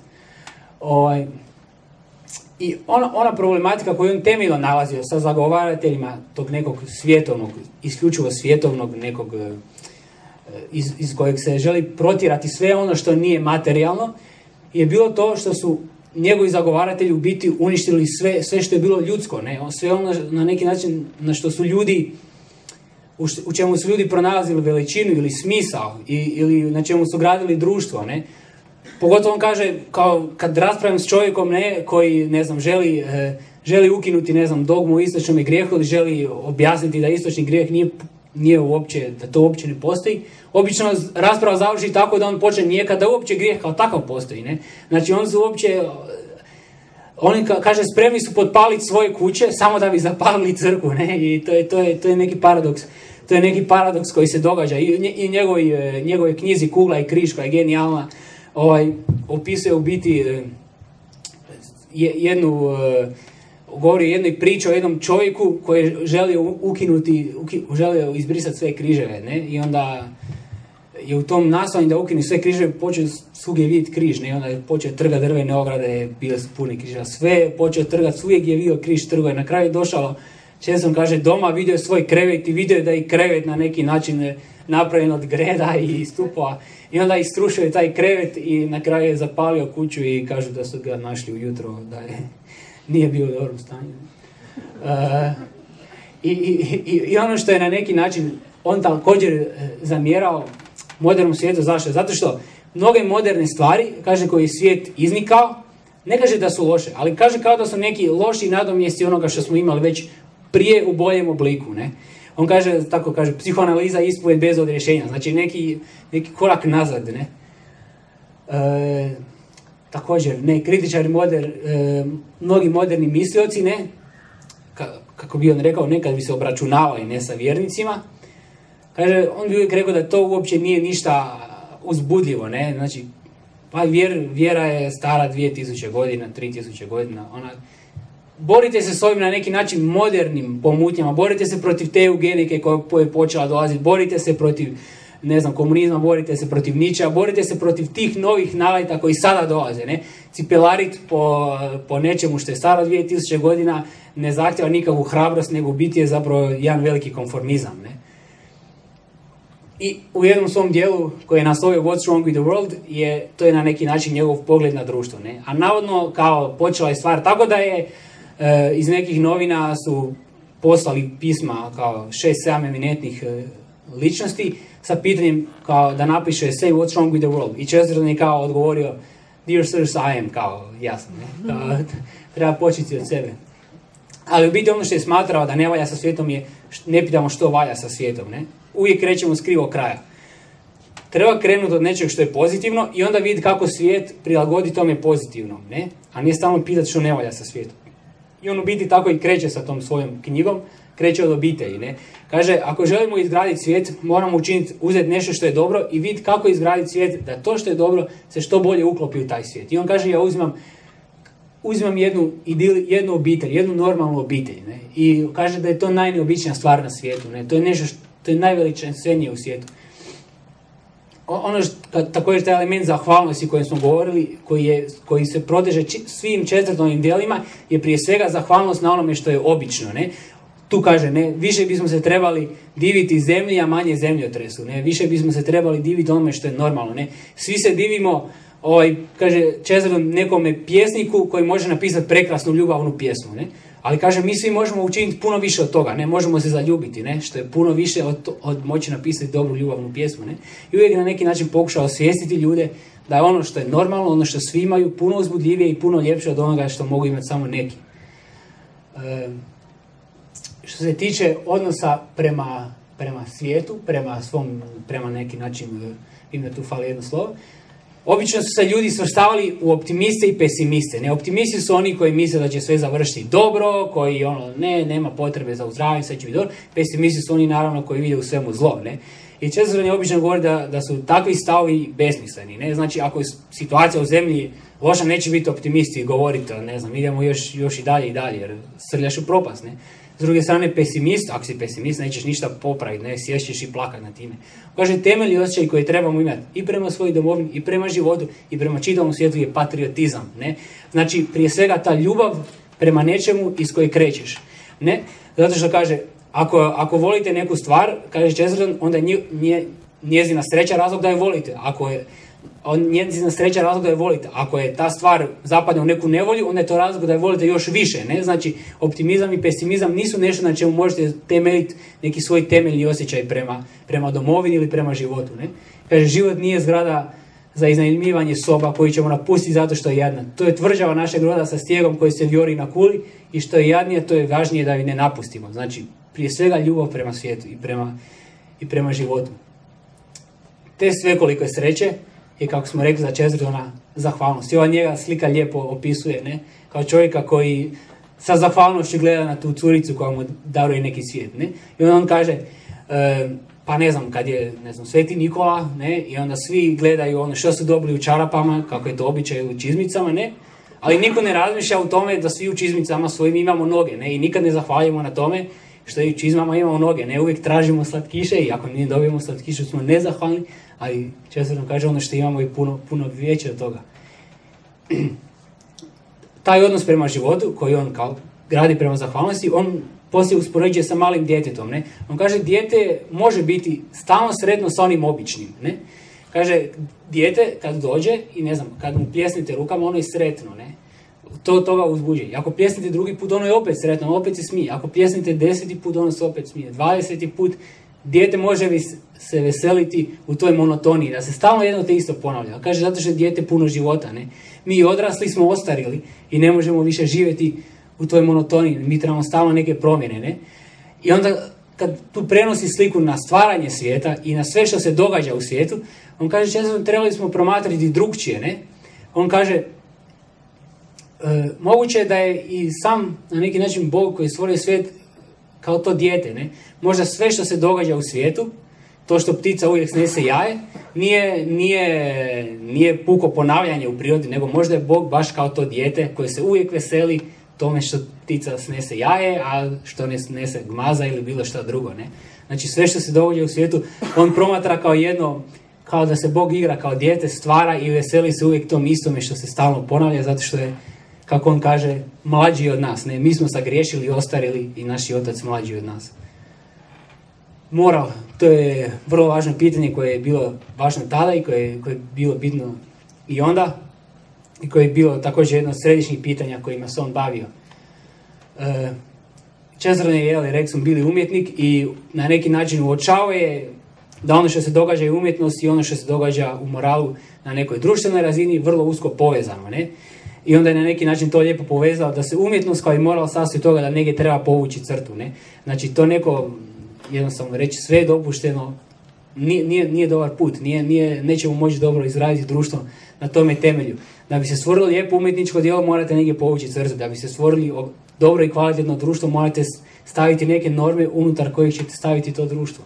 I ona problematika koju on temeljno nalazio sa zagovarateljima tog nekog svjetovnog, isključivo svjetovnog nekog iz kojeg se želi protjerati sve ono što nije materijalno, je bilo to što su njegovi zagovaratelji u biti uništili sve što je bilo ljudsko, ne? Sve ono na neki način na što su ljudi, u čemu su ljudi pronalazili veličinu ili smisao ili na čemu su gradili društvo, ne? Pogotovo on kaže, kao kad raspravim s čovjekom, ne, koji, ne znam, želi ukinuti, ne znam, dogmu o istočnom grijehu ili želi objasniti da istočni grijeh nije uopće, da to uopće ne postoji. Obično rasprava završi tako da on počne nijekati da uopće grijeh kao takav postoji, ne? Znači oni kaže, spremni su potpaliti svoje kuće samo da bi zapalili crkvu, ne? I to je neki paradoks. To je neki paradoks koji se događa. I njegove knjizi Kugla i križ, koja je genijalna, opisuje u biti govori o jednoj priči o jednom čovjeku koji je želio izbrisati sve križeve, ne? I onda je u tom nastojanju da ukini sve križeve počeo svugdje vidjeti križ, ne? Onda je počeo trgati drvene ograde, bile su puni križeva, sve je počeo trgati, svugdje je vidio križ, trguje. Na kraju je došao, Chesterton kaže, doma vidio je svoj krevet i vidio je da je krevet na neki način napravljen od greda i stupova. I onda je istrušio taj krevet i na kraju je zapalio kuću i kažu da su ga našli ujutro, nije bio u dobrom stanju. I ono što je na neki način on također zamjerao modernom svijetu, zašto? Zato što mnoge moderne stvari, kaže, koji je svijet iznikao, ne kaže da su loše, ali kaže kao da su neki loši nadomjesti onoga što smo imali već prije u boljem obliku, ne? On kaže, tako kaže, psihoanaliza je ispovijed bez odrješenja, znači neki korak nazad, ne? Također, ne, kritičari mnogi moderni mislioci, ne, kako bi on rekao, nekad bi se obračunavali, ne, sa vjernicima, kaže, on bi uvijek rekao da to uopće nije ništa uzbudljivo, ne, znači, pa vjera je stara 2000 godina, 3000 godina, ona, borite se s ovim na neki način modernim pomutnjama, borite se protiv te eugenike koja je počela dolaziti, borite se protiv, ne znam, komunizma, borite se protiv Ničea, borite se protiv tih novih naleta koji sada dolaze, ne? Cipelarit po nečemu što je staro 2000 godina ne zahtjeva nikakvu hrabrost, nego biti je zapravo jedan veliki konformizam, ne? I u jednom svom dijelu koji je naslovio What's Wrong with the World, to je na neki način njegov pogled na društvo, ne? A navodno, kao, počela je stvar tako da je iz nekih novina su poslali pisma kao 6-7 eminentnih ličnosti sa pitanjem kao da napiše Say what's wrong with the world. I Chesterton je kao odgovorio Dear sirs, I am, kao jasno, ne? Kao, treba početi od sebe. Ali u biti ono što je smatrao da ne valja sa svijetom je, ne pitamo što valja sa svijetom, ne? Uvijek krećemo s krivog kraja. Treba krenuti od nečeg što je pozitivno i onda vidjeti kako svijet prilagodi tome pozitivnom, ne? A nije stalno pitati što ne valja sa svijetom. I on u biti tako i kreće sa tom svojom knjigom, kreće od obitelji, ne? Kaže, ako želimo izgraditi svijet, moramo uzeti nešto što je dobro i vidjeti kako izgraditi svijet, da to što je dobro se što bolje uklopi u taj svijet. I on kaže, ja uzimam jednu obitelj, jednu normalnu obitelj, ne? I kaže da je to najneobičnija stvar na svijetu, ne? To je nešto što je najveličanstvenije u svijetu. Ono također taj element zahvalnosti kojem smo govorili, koji se proteže svim Chestertonovim djelima, je prije svega zahvalnost na onome što je obično, ne? Tu kaže, ne, više bismo se trebali diviti zemlji, a manje zemljotresu, ne? Više bismo se trebali diviti onome što je normalno, ne? Svi se divimo, kaže Chesterton, nekome pjesniku koji može napisati prekrasnu ljubavnu pjesmu, ne? Ali kaže, mi svi možemo učiniti puno više od toga, ne? Možemo se zaljubiti, ne? Što je puno više od moći napisati dobru ljubavnu pjesmu, ne? I uvijek na neki način pokušao osvijestiti ljude da je ono što je normalno, ono što svi imaju, puno uzbudljivije i puno ljepše od onoga što mogu imati samo neki. Što se tiče odnosa prema svijetu, prema neki način, ima tu fali jedno slovo, obično su se ljudi svrstavali u optimiste i pesimiste. Ne, optimisti su oni koji misle da će sve završiti dobro, koji nema potrebe za uzdravljenje, sve će biti dobro. Pesimisti su oni naravno koji vide u svemu zlo, ne. I Chesterton je obično govori da su takvi stavovi besmisleni, ne. Znači, ako je situacija u zemlji loša, neće biti optimisti i govoriti, ne znam, idemo još i dalje, jer srljaš u propast, ne. S druge strane, pesimist, ako si pesimist, nećeš ništa popraviti, ne, sješćeš i plakat na time. Kaže, temeljni osjećaj koji trebamo imati i prema svojoj domovini, i prema životu, i prema čitavom svijetu je patriotizam, ne. Znači, prije svega ta ljubav prema nečemu iz koje krećeš, ne. Zato što kaže, ako volite neku stvar, kaže Chesterton, onda je njezina sreća razlog da je volite. Njezina sreća razlog da je volite. Ako je ta stvar zapadne u neku nevolju, onda je to razlog da je volite još više, ne? Znači, optimizam i pesimizam nisu nešto na čemu možete temeljiti neki svoj temeljni osjećaj prema domovini ili prema životu, ne? Kaže, život nije zgrada za iznajmljivanje soba koju ćemo napustiti zato što je jadna. To je tvrđava našeg roda sa stijegom koji se vjori na kuli i što je jadnije, to je važnije da ju ne napustimo. Znači, prije svega ljubav prema svijetu i prema životu. Te svekolike sreće je, kako smo rekli za Chestertona, zahvalnost. I ova njega slika lijepo opisuje, ne? Kao čovjeka koji sa zahvalnošću gleda na tu curicu koja mu daruje neki svijet, ne? I onda on kaže, pa ne znam, kad je, ne znam, Sveti Nikola, ne? I onda svi gledaju ono što su dobili u čarapama, kako je to običaj u čizmicama, ne? Ali niko ne razmišlja o tome da svi u čizmicama svojim imamo noge, ne? I nikad ne zahvaljujemo na tome što i u čizmama imamo noge, ne? Uvijek tražimo slatkiše i ako ne dobijemo slatkiše smo nezahvalni, ali Chesterton kaže ono što imamo i puno veće od toga. Taj odnos prema životu koji on kao gradi prema zahvalnosti, on poslije uspoređuje sa malim djetetom, ne? On kaže, dijete može biti stalno sretno sa onim običnim, ne? Kaže, dijete kad dođe i ne znam, kad mu pljesnite rukama, ono je sretno, ne? toga uzbuđenje. Ako pljesnite drugi put, ono je opet sretno, opet se smije. Ako pljesnite 10. put, ono se opet smije. 20. put, dijete može se veseliti u toj monotoniji, da se stalno jedno te isto ponavlja. Kaže, zato što je dijete puno života, ne? Mi odrasli smo ostarili i ne možemo više živjeti u toj monotoniji. Mi trebamo stalno neke promjene, ne? I onda, kad tu prenosi sliku na stvaranje svijeta i na sve što se događa u svijetu, on kaže, često trebali smo promatrati drugčije, ne? On kaže, moguće je da je i sam na neki način Bog koji je stvorio svijet kao to dijete, ne? Možda sve što se događa u svijetu, to što ptica uvijek snese jaje, nije puko ponavljanje u prirodi, nego možda je Bog baš kao to dijete koje se uvijek veseli tome što ptica snese jaje, a što ne snese gmaza ili bilo šta drugo, ne? Znači sve što se događa u svijetu, on promatra kao jedno, kao da se Bog igra kao dijete, stvara i veseli se uvijek tom istome što se stalno ponavlja, zato što je, kako on kaže, mlađi od nas, ne? Mi smo sagriješili, ostarili i naš je otac mlađi od nas. Moral, to je vrlo važno pitanje koje je bilo važno tada i koje je bilo bitno i onda, i koje je bilo također jedno od središnjih pitanja kojima se on bavio. Chesterton je Rexon bili umjetnik i na neki način uočao je da ono što se događa u umjetnosti i ono što se događa u moralu na nekoj društvenoj razini vrlo usko povezano, ne? I onda je na neki način to lijepo povezao da se umjetnost kao i moral sastoji toga da negdje treba povući crtu, ne? Znači to neko, jednostavno reći, sve je dopušteno, nije dobar put, nećemo moći dobro izraditi društvo na tome temelju. Da bi se stvorilo lijepo umjetničko djelo morate negdje povući crtu, da bi se stvorili dobro i kvalitetno društvo morate staviti neke norme unutar kojih ćete staviti to društvo.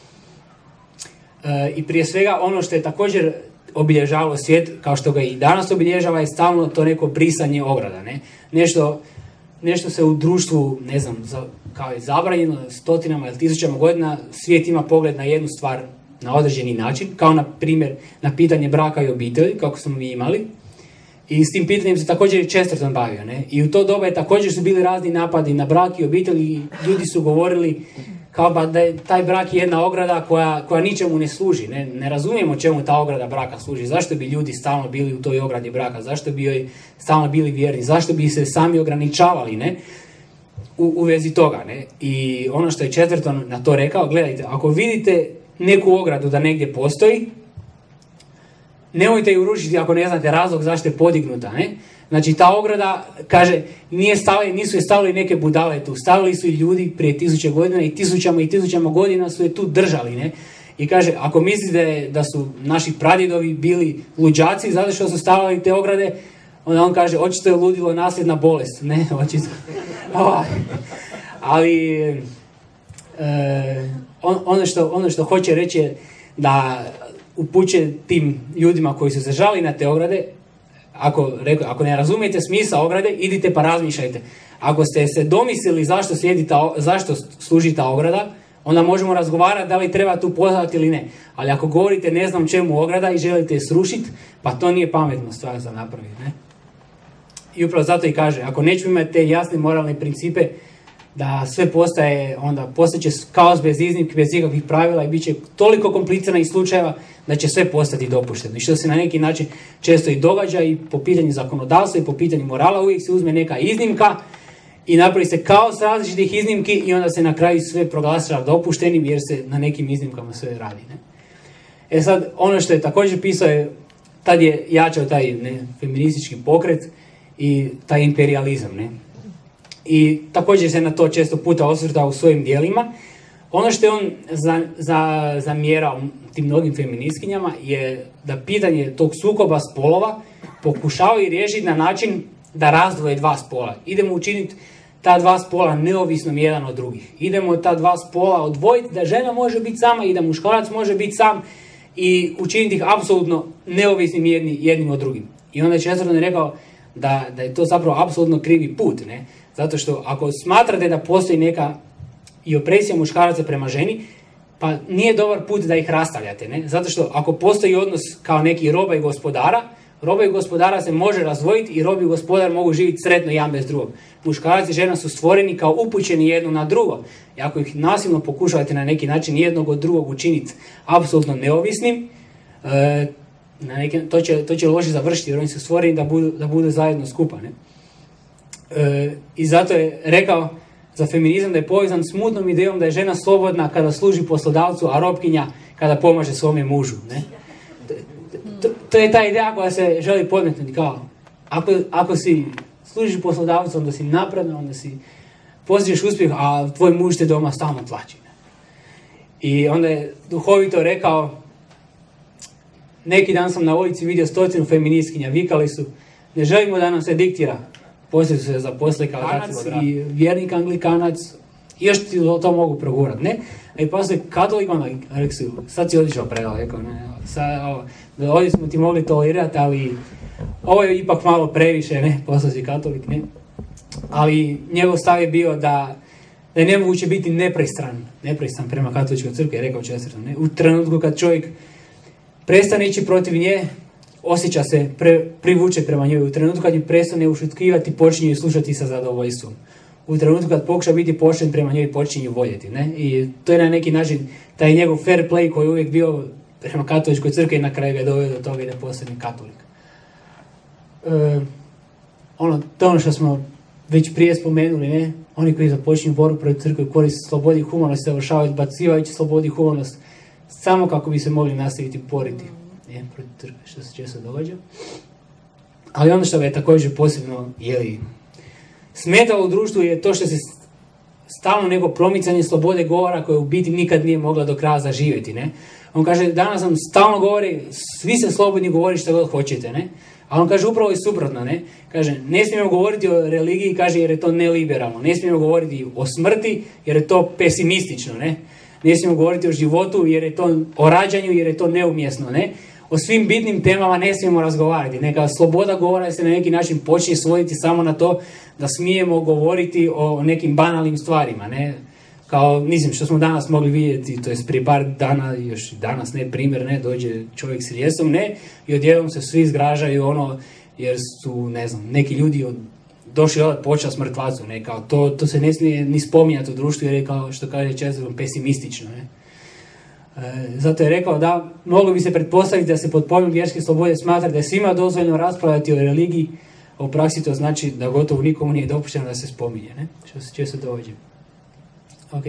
I prije svega ono što je također obilježavalo svijet, kao što ga i danas obilježava, je stalno to neko brisanje ograda, ne? Nešto se u društvu, ne znam, kao je zabranjeno stotinama ili tisućama godina, svijet ima pogled na jednu stvar na određeni način, kao na primjer na pitanje braka i obitelji, kako smo mi imali. I s tim pitanjem se također i Chesterton bavio, ne? I u to doba je također su bili razni napadi na brak i obitelj i ljudi su govorili kao da je taj brak jedna ograda koja ničemu ne služi. Ne razumijemo čemu ta ograda braka služi. Zašto bi ljudi stalno bili u toj ogradi braka? Zašto bi joj stalno bili vjerni? Zašto bi se sami ograničavali, ne? U vezi toga, ne? I ono što je Chesterton na to rekao, gledajte, ako vidite neku ogradu da negdje postoji, nemojte ju rušiti ako ne znate razlog zašto je podignuta, ne? Znači ta ograda, kaže, nisu je stavili neke budale tu, stavili su i ljudi prije 1000 godina i tisućama godina su je tu držali, ne? I kaže, ako mislite da su naši pradjedovi bili luđaci zato što su stavili te ograde, onda on kaže, očito je ludilo nasljedna bolest, ne, očito. Ali ono što hoće reći je da upućuje tim ljudima koji su se žali na te ograde, ako ne razumijete smisao ograde, idite pa razmišljajte. Ako ste se domislili zašto služi ta ograda, onda možemo razgovarati da li treba tu pozvati ili ne. Ali ako govorite ne znam čemu ograda i želite je srušiti, pa to nije pametna stvar za napraviti, ne? I upravo zato i kaže, ako nećemo imati te jasne moralne principe, da sve postaće kaos bez iznimke, bez ikakvih pravila i bit će toliko kompliciranih slučajeva da će sve postati dopušteno. I što se na neki način često i događa i po pitanju zakonodavstva i po pitanju morala, uvijek se uzme neka iznimka i napravi se kaos različitih iznimki i onda se na kraju sve proglasila dopuštenim jer se na nekim iznimkama sve radi, ne? E sad, ono što je također pisao je, tad je jačao taj feministički pokret i taj imperializam, ne? I također se na to često puta osvrtao u svojim dijelima. Ono što je on zamjerao tim mnogim feministkinjama je da pitanje tog sukoba spolova pokušavaju riješiti na način da razdvoje dva spola. Idemo učiniti ta dva spola neovisnom jedan od drugih. Idemo ta dva spola odvojiti da žena može biti sama i da muškarac može biti sam i učiniti ih apsolutno neovisnim jednim od drugim. I onda je Chesterton rekao da je to zapravo apsolutno krivi put, ne? Zato što ako smatrate da postoji neka i opresija muškaraca prema ženi, pa nije dobar put da ih rastavljate, ne? Zato što ako postoji odnos kao neki roba i gospodara se može razdvojiti i rob i gospodar mogu živjeti sretno jedan bez drugog. Muškarac i žena su stvoreni kao upućeni jedno na drugo. I ako ih nasilno pokušavate na neki način jednog od drugog učiniti apsolutno neovisnim, to će loše završiti jer oni su stvoreni da budu zajedno skupa, ne? I zato je rekao za feminizam da je povezan smutnom idejom da je žena slobodna kada služi poslodavcu, a robkinja kada pomaže svome mužu. Ne? To je ta ideja koja se želi podmetnuti kao ako si služiš poslodavcu, onda si napredna, onda si postižeš uspjeh, a tvoj muž te doma stalno tlači. Ne? I onda je duhovito rekao, neki dan sam na ulici vidio 100 feministkinja, vikali su, ne želimo da nam se diktira. Poslije su se zaposlili kao i vjernik anglikanac, i još ti to mogu progurat, ne? A i poslije katolik, onda rekli su, sad si odlično predao, rekao, ne? Ovdje smo ti mogli tolerirati, ali ovo je ipak malo previše, ne? Poslije si katolik, ne? Ali njegov stav je bio da je nemoguće biti nepristran prema katoličkoj crkvi, je rekao Chesterton, ne? U trenutku kad čovjek prestane ići protiv nje, osjeća se privuče prema njoj. U trenutku kad ju prestane ušutkivati, počinje ju slušati sa zadovoljstvom. U trenutku kad pokuša biti pošten prema njoj, počinje ju voljeti. Ne? I to je na neki način taj njegov fair play koji je uvijek bio prema katoličkoj crkvi i na kraju ga je doveo do toga i da postane katolik. To je ono što smo već prije spomenuli, ne? Oni koji započinju borbu protiv crkve koriste slobodu i humanost, završavaju izbacivajući slobodu i humanost samo kako bi se mogli nastaviti boriti protiv crkve, što se često događa. Ali ono što je također posebno smetalo u društvu je to što se stalno neko promicanje slobode govora koje u biti nikad nije mogla do kraja zaživjeti. Ne? On kaže, danas nam stalno govori, svi se slobodni govori što god hoćete, ne? A on kaže upravo i suprotno, ne? Kaže, ne smijemo govoriti o religiji, kaže, jer je to neliberalno. Ne smijemo govoriti o smrti, jer je to pesimistično, ne? Ne smijemo govoriti o životu, jer je to o rađanju, jer je to neumjesno, ne? O svim bitnim temama ne smijemo razgovarati. Neka sloboda govora se na neki način počne svoditi samo na to da smijemo govoriti o nekim banalnim stvarima, ne? Kao, mislim, što smo danas mogli vidjeti, to je prije par dana, još danas, ne, primjer, ne, dođe čovjek s ljesom, ne, i odjednom se svi zgražaju, jer su, ne znam, neki ljudi došli odati počast mrtvacu, ne, kao, to se ne smije ni spominjati u društvu, jer je, kao što kaže Chesterton, pesimistično, ne. Zato je rekao da moglo bi se pretpostaviti da se pod pojmom vjerske slobode smatra da je svima dozvoljeno raspravljati o religiji, a u praksi to znači da gotovo nikomu nije dopušteno da se spominje, ne, što se često dođe. Ok.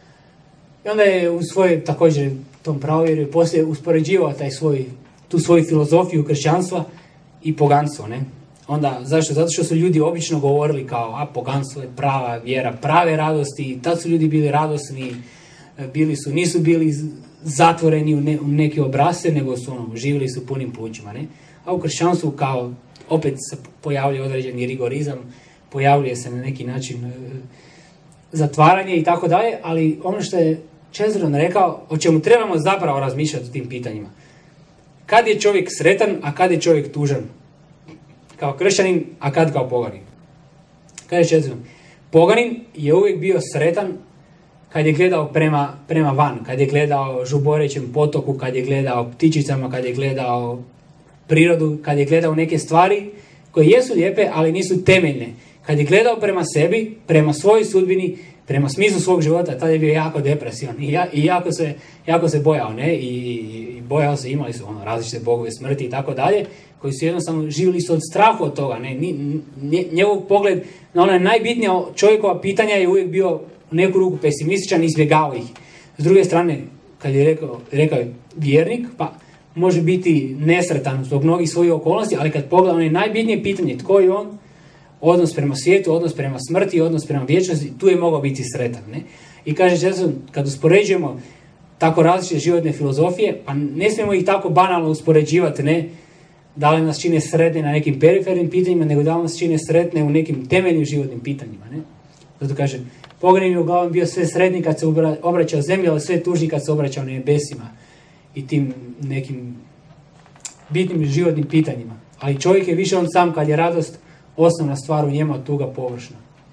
I onda je u svojoj također tom pravovjerju poslije uspoređivao tu svoju filozofiju kršćanstva i poganstvo, ne? Onda, zašto? Zato što su ljudi obično govorili kao, a poganstvo je prava vjera, prave radosti, tad su ljudi bili radosni, nisu bili zatvoreni u neke obrasce, nego su živjeli su punim plućima, ne? A u kršćanstvu kao, opet se pojavljuje određeni rigorizam, pojavljuje se na neki način zatvaranje i tako dalje, ali ono što je Chesterton rekao, o čemu trebamo zapravo razmišljati o tim pitanjima. Kad je čovjek sretan, a kad je čovjek tužan? Kao kršćanin, a kad kao poganin? Kad je Chesterton? Poganin je uvijek bio sretan kad je gledao prema van, kad je gledao žuborećem potoku, kad je gledao ptičicama, kad je gledao prirodu, kad je gledao neke stvari koje jesu lijepe, ali nisu temeljne. Kad je gledao prema sebi, prema svojoj sudbini, prema smislu svog života, tada je bio jako depresivan i jako se bojao, ne? I bojao se, imali su različite bogove smrti i tako dalje, koji su jednostavno živjeli su od straha od toga, ne? Njegov pogled na ona najbitnija čovjekova pitanja je uvijek bio u neku ruku pesimističan i izbjegao ih. S druge strane, kad je rekao vjernik, pa može biti nesretan zbog mnogih svojih okolnosti, ali kad pogleda ono najbitnije pitanje, tko je on, odnos prema svijetu, odnos prema smrti, odnos prema vječnosti, tu je mogao biti sretan. Ne? I kaže Chesterton, kad uspoređujemo tako različite životne filozofije, pa ne smijemo ih tako banalno uspoređivati, ne? Da li nas čine sretne na nekim perifernim pitanjima, nego da li nas čine sretne u nekim temeljnim životnim pitanjima. Ne? Zato kaže, poganin je uglavnom bio sve sretni kad se obraćao zemlji, ali sve tužni kad se obraćao nebesima i tim nekim bitnim životnim pitanjima. Ali čovjek je više on sam kad je radost osnovna stvar u njemu, tuga površna.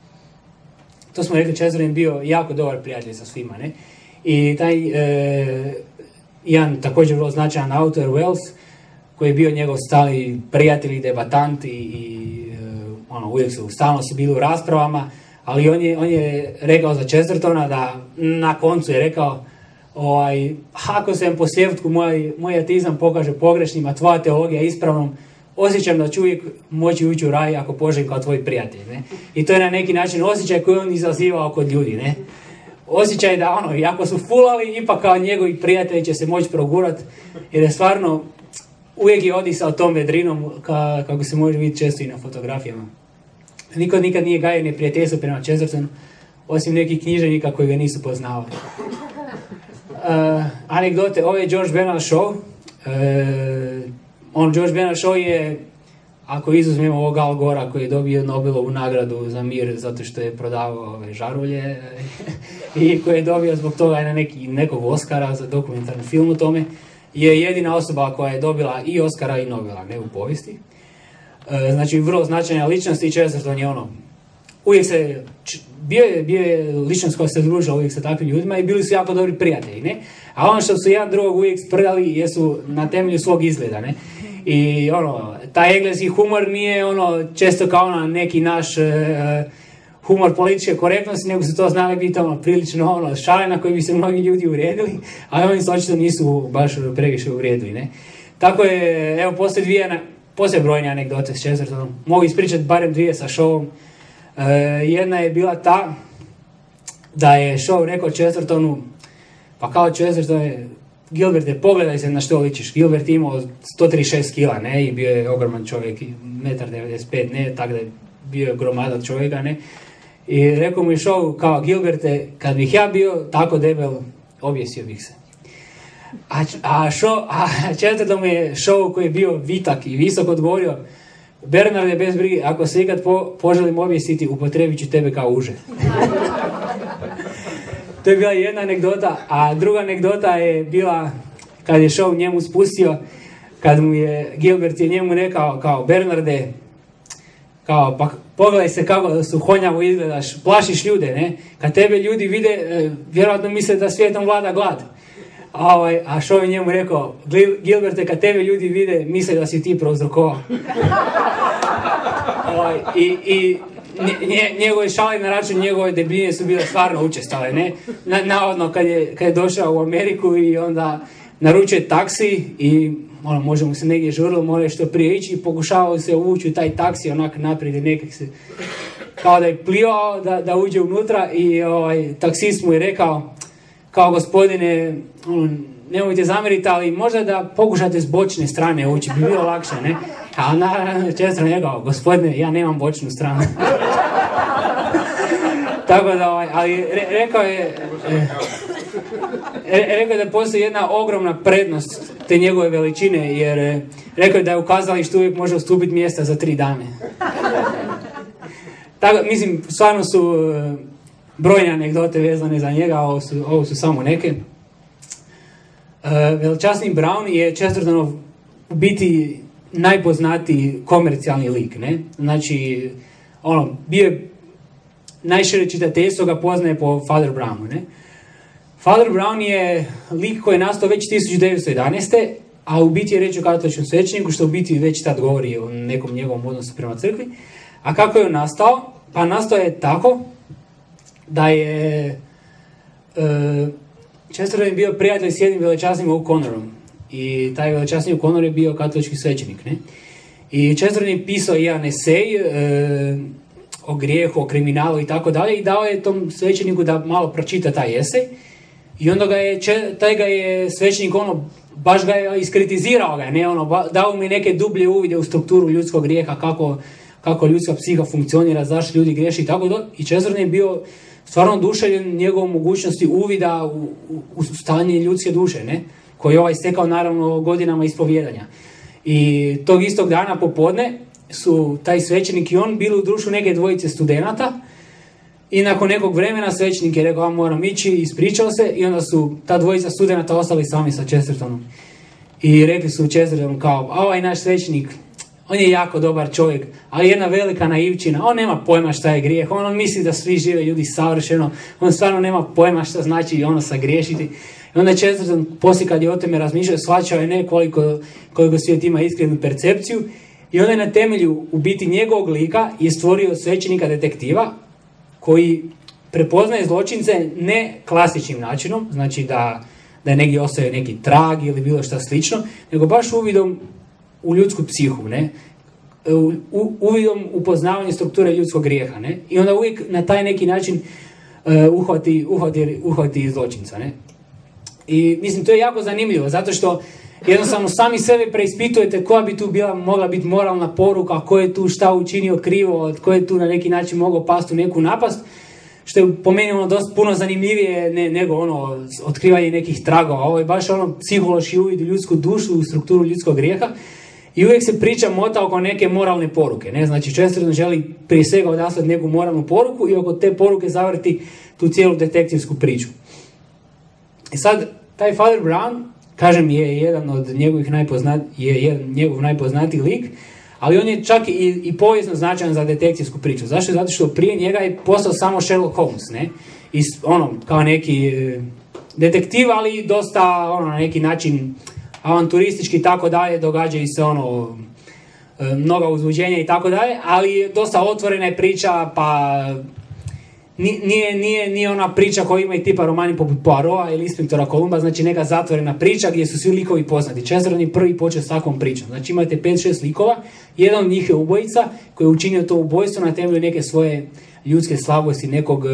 To smo rekli, Chesterton je bio jako dobar prijatelj sa svima, ne? I taj jedan također vrlo značajan autor, Wells, koji je bio njegov stali prijatelj i debatant i uvijek stalno su bili u raspravama, ali on je rekao za Chestertona da na koncu je rekao ako se po sjevtku moj ateizam pokaže pogrešnim, a tvoja teologija ispravnom, osjećam da ću uvijek moći ući u raj ako poželim kao tvoj prijatelj, ne? I to je na neki način osjećaj koji on izazivao kod ljudi, ne? Osjećaj da ono, i ako su fulali, ipak kao njegovi prijatelji će se moći progurat, jer je stvarno uvijek je odisao tom vedrinom, kako se može vidjeti često i na fotografijama. Niko nikad nije gajio neprijateljstvo prema Chestertonu, osim nekih književnika koji ga nisu poznavali. Anegdote, ovo je George Bernard Shaw. George Bernard Shaw je, ako izuzmemo ovog Al Gora koji je dobio Nobelovu nagradu za mir zato što je prodavao žarulje i koji je dobio zbog toga nekog Oscara za dokumentarni film o tome, je jedina osoba koja je dobila i Oscara i Nobela, ne u povijesti. Znači, vrlo značajna ličnost i Chesterton je uvijek se, bio je ličnost koja se družila uvijek sa takvim ljudima i bili su jako dobri prijatelji, ne? A ono što su jedan drugog uvijek sprdali jesu na temelju svog izgleda, ne? I taj engleski humor nije često kao neki naš humor političke korektnosti, nego su to znali biti prilično šale na koji bi se mnogi ljudi uvrijedili, ali oni se očito nisu baš previše uvrijedili, ne? Tako je, evo, postoje brojne anegdote s Chestertonom, mogu ispričati barem dvije sa Shawom. Jedna je bila ta da je Shaw rekao Chestertonu, pa kao Chesterton je, Gilberte, pogledaj se na što ličiš. Gilbert je imao 136 kila, ne, i bio je ogroman čovjek, 1,95 m, ne, tako da je bio gromada čovjeka, ne. I rekao mu je Shaw, kao Gilberte, kad bih ja bio tako debel, objesio bih se. A Chesterton mu je Shaw koji je bio vitak i visok odgovorio, Bernarde, bez brige, ako se ikad poželim objesiti, upotrebit ću tebe kao uže. To je bila jedna anegdota, a druga anegdota je bila kad je Shaw njemu spustio, kad mu je Gilbert je njemu rekao kao Bernarde, kao pa pogledaj se kako suhonjavo izgledaš, plašiš ljude, ne? Kad tebe ljudi vide, vjerojatno misle da svijetom vlada glad. A Shaw je njemu rekao, Gilberte, kad tebe ljudi vide, misle da si ti prouzrokovao. I njegove šale na račun njegove debljine su bile stvarno učestale, ne? Navodno, kad je došao u Ameriku i onda naručuje taksi i može mu se negdje žurilo, mora što prije ići i pokušavao se uvući u taj taksi, onak naprijed i nekak se, kao da je plivao da uđe unutra i taksist mu je rekao, kao gospodine, nemojte zamjeriti, ali možda da pokušate s bočne strane ući, bi bilo lakše, ne? A naravno, Chesterton je rekao, gospodine, ja nemam bočnu stranu. Tako da, ali rekao je da postoji jedna ogromna prednost te njegove veličine, jer rekao je da je u kazalištu uvijek može ustupiti mjesta za 3 dame. Tako, mislim, stvarno su brojne anegdote vezane za njega, ovo su samo neke. Veličasni Brown je Chestertonov u biti najpoznatiji komercijalni lik, ne? Znači, bio je najšire čitateljstvo ga poznaje po Father Brownu, ne? Father Brown je lik koji je nastao već 1911. a u biti je reč o katoličkom svećeniku, što u biti već tad govori o nekom njegovom odnosu prema crkvi. A kako je on nastao? Pa nastao je tako da je Chesterton je bio prijatelj s jednim velečasnim O'Connorom. I taj velečasni O'Connor je bio katolički svećenik, ne? I Chesterton je pisao jedan esej o grijehu, o kriminalu i tako dalje i dao je tom svećeniku da malo pročita taj esej. I onda taj ga je svećenik baš ga je iskritizirao ga, ne, dao mi neke dublje uvide u strukturu ljudskog grijeha, kako ljudska psiha funkcionira, zašto ljudi griješi i tako da. I Chesterton je bio stvarno oduševljen njegovom mogućnosti uvida u stanje ljudske duše, ne, koji je stekao naravno godinama ispovjedanja. I tog istog dana popodne su taj svećenik i on bili u društvu neke dvojice studenata i nakon nekog vremena svećenik je rekao, moram ići, ispričao se i onda su ta dvojica studenata ostali sami sa Chestertonom. I rekli su Chestertonu kao, ovaj naš svećenik, on je jako dobar čovjek, ali jedna velika naivčina, on nema pojma šta je grijeh, on misli da svi žive ljudi savršeno, on stvarno nema pojma šta znači sagriješiti. I onda Chesterton, poslije kad je o tome razmišljao, shvaćao je ne koliko svijet ima iskrenu percepciju i onda je na temelju u biti njegovog lika je stvorio svećenika detektiva koji prepoznaje zločince ne klasičnim načinom, znači da je negdje ostaje neki trag ili bilo šta slično, nego baš uvidom u ljudsku psihu, ne? Uvidom upoznavanje strukture ljudskog grijeha, ne? I onda uvijek na taj neki način uhvati zločinca, ne? I mislim, to je jako zanimljivo, zato što jednostavno sami sebe preispitujete koja bi tu mogla biti moralna poruka, ko je tu šta učinio krivo, ko je tu na neki način mogao pasti u neku napast, što je po meni dosta puno zanimljivije nego otkrivanje nekih tragova. Ovo je baš psihološki uvid u ljudsku dušu, u strukturu ljudskog grijeha. I uvijek se priča mota oko neke moralne poruke. Ne? Znači, Chesterton želi prije svega odaslati neku moralnu poruku i oko te poruke zavrti tu cijelu detektivsku priču. I sad, taj Father Brown, kažem, je jedan od njegov najpoznatiji lik, ali on je čak i povijesno značajan za detektivsku priču. Zašto? Zato što prije njega je postao samo Sherlock Holmes, ne? I kao neki detektiv, ali dosta na neki način avanturistički i tako dalje, događaju se mnoga uzbuđenja i tako dalje, ali dosta otvorena je priča, pa nije ona priča koju ima i tipa romani poput Poirota ili Inspektora Kolumba, znači neka zatvorena priča gdje su svi likovi poznati. Chesterton je prvi počeo s takvom pričom. Znači imate 5-6 likova, jedan od njih je ubojica koji je učinio to ubojstvo na temelju neke svoje ljudske slabosti,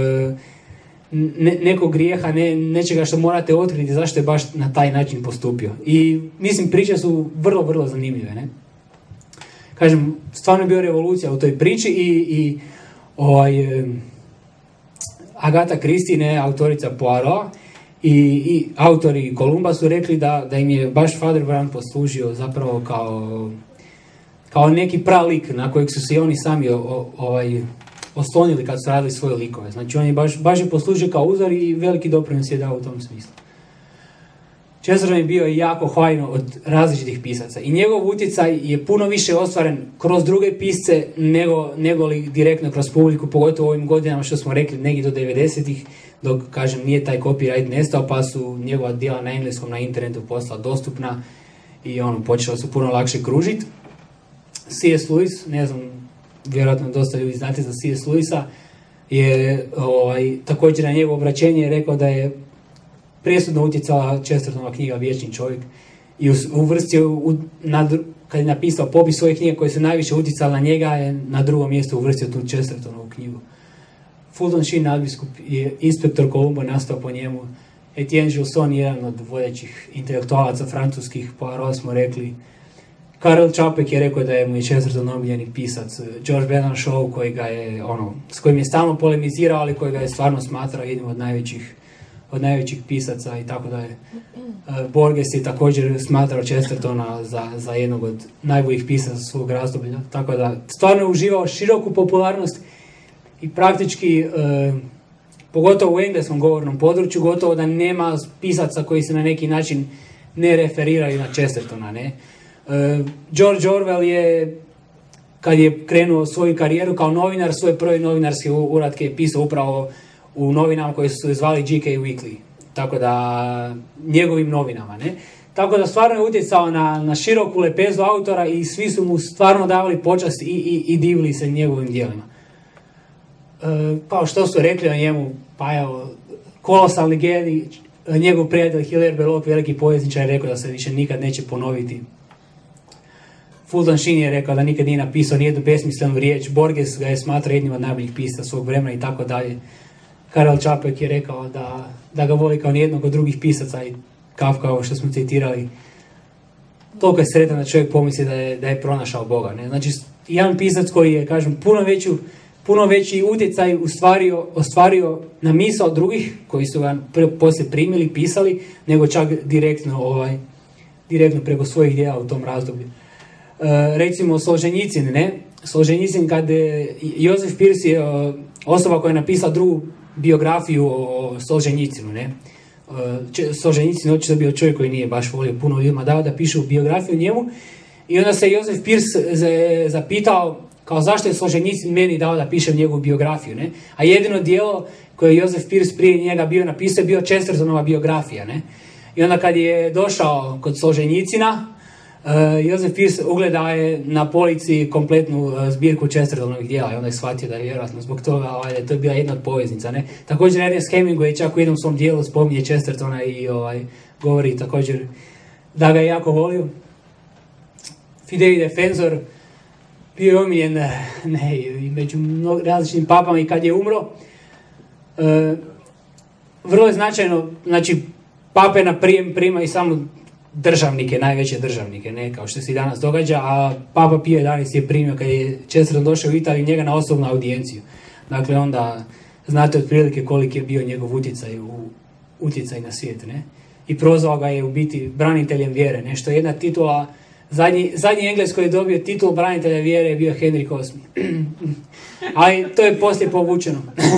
nekog grijeha, nečega što morate otkriti zašto je baš na taj način postupio. I mislim, priče su vrlo, vrlo zanimljive, ne? Kažem, stvarno je bio revolucija u toj priči i Agatha Christie, autorica Poirot i autori Kolumba su rekli da im je baš Father Brown poslužio zapravo kao neki pralik na kojeg su se i oni sami oslonili kad su radili svoje likove. Znači on je baš je poslužio kao uzor i veliki doprinos je dao u tom smislu. Chesterton je bio jako hvaljen od različitih pisaca i njegov utjecaj je puno više ostvaren kroz druge pisce nego li direktno kroz publiku, pogotovo u ovim godinama što smo rekli negdje do 90-ih, dok, kažem, nije taj copyright nestao, pa su njegova djela na engleskom na internetu postala dostupna i počela su puno lakše kružiti. C.S. Lewis, ne znam, vjerojatno dosta ljudi znate za C.S. Lewisa, je također na njegovo obraćenje rekao da je presudno utjecala Chestertonova knjiga Vječni čovjek i uvrstio, kad je napisao popis svojih knjiga koje su najviše utjecale na njega, je na drugom mjestu uvrstio tu Chestertonovu knjigu. Fulton Sheen, nadbiskup, je Inspektor Kolumba nastao po njemu. Etienne Gilson, jedan od vodećih intelektualaca francuskih, Poirot smo rekli. Karel Čapek je rekao da je mu je Chesterton omiljeni pisac. George Bernard Shaw, koji ga je, s kojim je stalno polemizirao, ali koji ga je stvarno smatrao jednim od najvećih pisaca i tako dalje. Borges je također smatrao Chestertona za jednog od najboljih pisaca svog razdoblja. Tako da stvarno je uživao široku popularnost i praktički, pogotovo u engleskom govornom području, gotovo da nema pisaca koji se na neki način ne referiraju na Chestertona, ne? George Orwell je, kad je krenuo svoju karijeru kao novinar, svoje prve novinarske uratke je pisao upravo u novinama koje su se zvali GK Weekly. Tako da, njegovim novinama, ne? Tako da stvarno je utjecao na široku lepezu autora i svi su mu stvarno davali počast i divili se njegovim djelima. Kao što su rekli o njemu, pa evo, kolosalni genij, njegov prijatelj Hilaire Belloc, veliki povjesničar, je rekao da se više nikad neće ponoviti. Fulton Sheen je rekao da nikad nije napisao nijednu besmislenu riječ, Borges ga je smatrao jednim od najboljih pisaca svog vremena i tako dalje. Karel Čapek je rekao da ga voli kao nijednog od drugih pisaca i Kafka, ovo što smo citirali. Toliko je sretan da čovjek pomisli da je pronašao Boga. Ne? Znači, jedan pisac koji je, kažem, puno veći utjecaj ostvario na misao drugih koji su ga poslije primili, pisali, nego čak direktno preko svojih djela u tom razdoblju. Recimo Solženjicin, ne? Solženjicin, kad Josef Pirsi je osoba koja je napisala drugu biografiju o Solženjicinu, ne? Solženjicin očito bio čovjek koji nije baš volio puno ljudima dao da pišu biografiju o njemu i onda se Josef Pirs zapitao kao zašto je Solženjicin meni dao da pišem njegovu biografiju, ne? A jedino dijelo koje je Josef Pirs prije njega bio napisao je bio Chestertonova biografija, ne? I onda kad je došao kod Solženjicina, Josef Pirs ugledao je na polici kompletnu zbirku Chestertonovih djela i onda je shvatio da je vjerojatno zbog toga to je bila jedna od poveznica, ne? Također Ernest Hemingway čak u jednom svom dijelu spominje Chestertona i govori također da ga je jako volio. fidei defensor, bio je omiljen i među različitim papama i kad je umro, vrlo je značajno, znači pape na prijem primaju samo državnike, najveće državnike, ne kao što se i danas događa, a Papa Pio XI je primio kad je Chesterton došao u Italiju njega na osobnu audijenciju. Dakle, onda znate otprilike koliki je bio njegov utjecaj na svijet, ne? I prozvao ga je u biti braniteljem vjere, nešto jedna titula, zadnji Engles koji je dobio titul branitelja vjere je bio Henrik VIII. Ali to je poslije povučeno.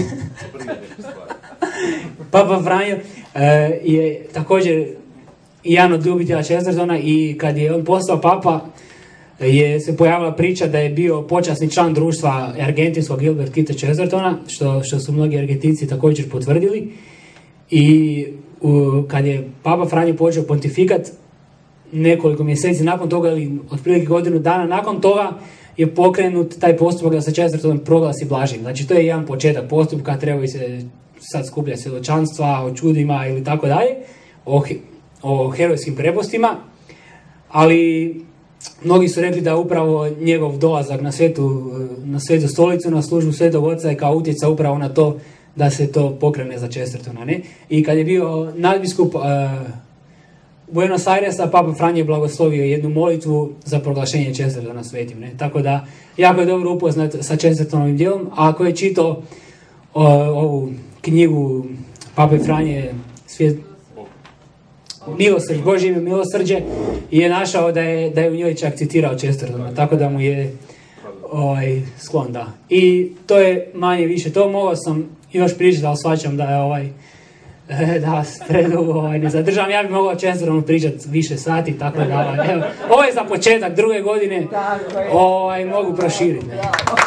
Papa Franjo je također jedan od ljubitelja Chestertona i kad je on postao papa se pojavila priča da je bio počasni član društva argentinskog Gilbert Keith Chestertona, što su mnogi Argentinci također potvrdili. I kad je Papa Franjo počeo pontifikat, nekoliko mjeseci nakon toga ili otprilike godinu dana nakon toga je pokrenut taj postupak da se Chesterton proglasi blažim. Znači to je jedan početak postupka, trebaju se sad skuplja svjedočanstva o čudima ili tako dalje, o herojskim krepostima, ali mnogi su rekli da upravo njegov dolazak na svetu stolicu, na službu Svetog Oca je kao utjeca upravo na to da se to pokrene za Chestertona, ne? I kad je bio nadbiskup Buenos Airesa, Papa Franjo je blagoslovio jednu molitvu za proglašenje Chestertona svetim, ne? Tako da, jako je dobro upoznat sa Chestertonovim djelom, a ako je čitao ovu knjigu Pape Franje Božje ime milosrđe, i je našao da je u njoj čak citirao Chestertona, tako da mu je sklon, da. I to je manje više to, mogao sam još pričati, ali shvaćam da je da vas predugo ne zadržam, ja bih mogao Chestertonu pričati više sati, tako da evo, ovo je za početak druge godine, mogu proširiti. Ne?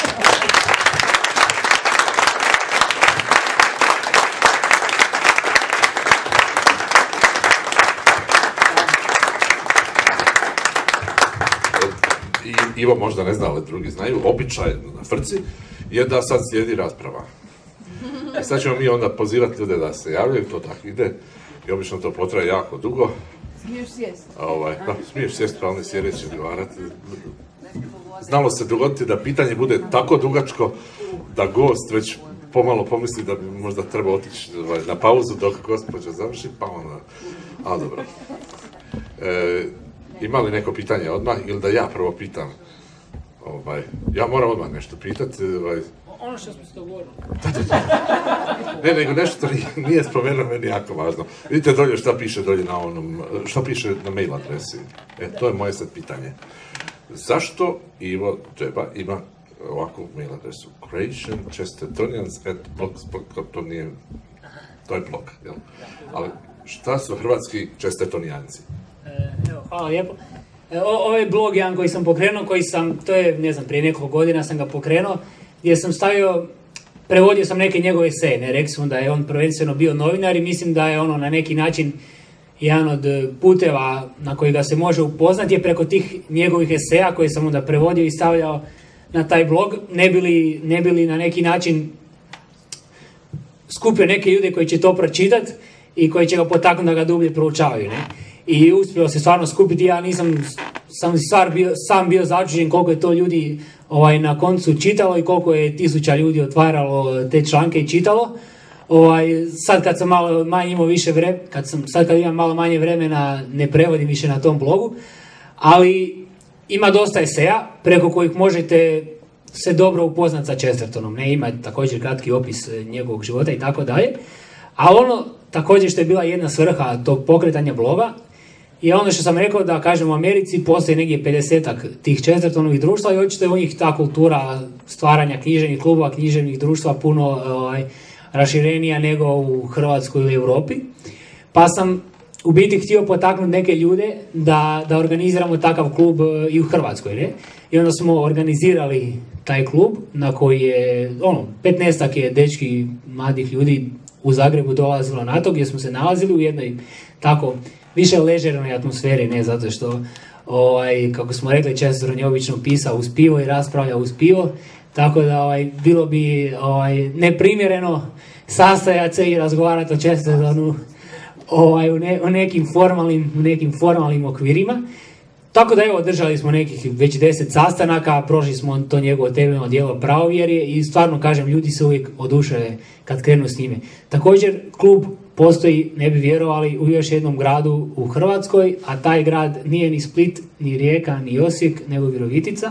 Ivo možda ne zna, ali drugi znaju, običaj na Frci je da sad slijedi rasprava. I sad ćemo mi onda pozivati ljude da se javljaju, to tako ide, i obično to potraje jako dugo. Smiješ sjesti. Da, smiješ sjesti, ali ne sjedeći odgovarati. Znalo se dogoditi da pitanje bude tako dugačko da gost već pomalo pomisli da bi možda trebao otići na pauzu dok gospođa završi, pa onda... A dobro. Ima li neko pitanje odmah ili da ja prvo pitam? Ja moram odmah nešto pitati. Ono što smo se dogovorili. Ne, nego nešto nije spomenuo, meni jako važno. Vidite dolje šta piše dolje na onom, šta piše na mail adresi. To je moje sad pitanje. Zašto Ivo Džeba ima ovakvu mail adresu? Croatian Chestertonians at blogspot, to je blog, jel? Ali šta su hrvatski Chestertonijanci? Evo, hvala lijepo. Ovo je blog jedan koji sam pokrenuo, to je, ne znam, prije nekoliko godina sam ga pokrenuo, gdje sam prevodio sam neke njegove eseje, ne, rekli smo da je on prvenstveno bio novinar i mislim da je ono na neki način jedan od puteva na koji ga se može upoznati je preko tih njegovih eseja koje sam onda prevodio i stavljao na taj blog, ne bi li na neki način skupio neke ljude koji će to pročitati i koji će ga potaknuti da ga dublje proučavaju, ne. I uspio se stvarno skupiti, ja sam bio začuđen koliko je to ljudi na koncu čitalo i koliko je tisuća ljudi otvaralo te članke i čitalo. Sad kad sam malo manje imao više vremena, sad kad imam malo manje vremena ne prevodim više na tom blogu, ali ima dosta eseja preko kojih možete se dobro upoznati sa Chestertonom, ne, ima također kratki opis njegovog života i tako dalje. A ono također što je bila jedna svrha tog pokretanja bloga je ono što sam rekao da, kažem, u Americi postoji negdje 50-ak tih Chestertonovih društva i očito je u njih ta kultura stvaranja književnih klubova, književnih društva puno raširenija nego u Hrvatskoj ili Europi. Pa sam u biti htio potaknuti neke ljude da organiziramo takav klub i u Hrvatskoj, ne? I onda smo organizirali taj klub na koji je 15-ak je dečki mladih ljudi u Zagrebu dolazilo na to, gdje smo se nalazili u jednoj tako više ležernoj atmosferi, ne zato što kako smo rekli, Chesterton je obično pisao uz pivo i raspravljao uz pivo, tako da bilo bi neprimjereno sastajati se i razgovarati o Chestertonu u nekim formalnim okvirima. Tako da evo, držali smo nekih već 10 sastanaka, prošli smo to njegovo temeljno djelo pravovjerje i stvarno kažem, ljudi se uvijek oduševe kad krenu s njime. Također, klub postoji, ne bi vjerovali, u još jednom gradu u Hrvatskoj, a taj grad nije ni Split, ni Rijeka, ni Osijek, nego Virovitica.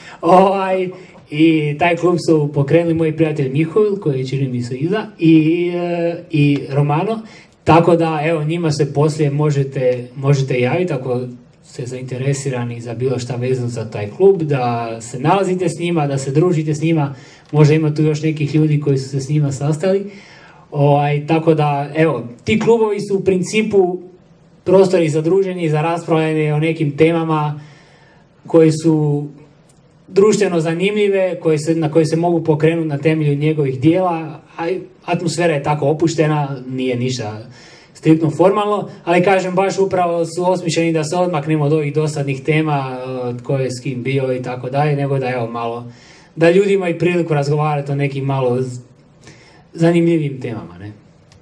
I taj klub su pokrenuli moji prijatelj Mihovil, koji je čini mi se iza, i Romano. Tako da, evo, njima se poslije možete javiti ako ste zainteresirani za bilo šta vezano za taj klub, da se nalazite s njima, da se družite s njima. Možda ima tu još nekih ljudi koji su se s njima sastali. Tako da, evo, ti klubovi su u principu prostori za druženje i za raspravljanje o nekim temama koji su društveno zanimljive, na koje se mogu pokrenuti na temelju njegovih dijela, a atmosfera je tako opuštena, nije ništa striktno formalno, ali kažem, baš upravo su osmišljeni da se odmaknemo od ovih dosadnih tema, tko je s kim bio i tako dalje, nego da evo malo, da ljudi imaju priliku razgovarati o nekim malo zanimljivim temama, ne?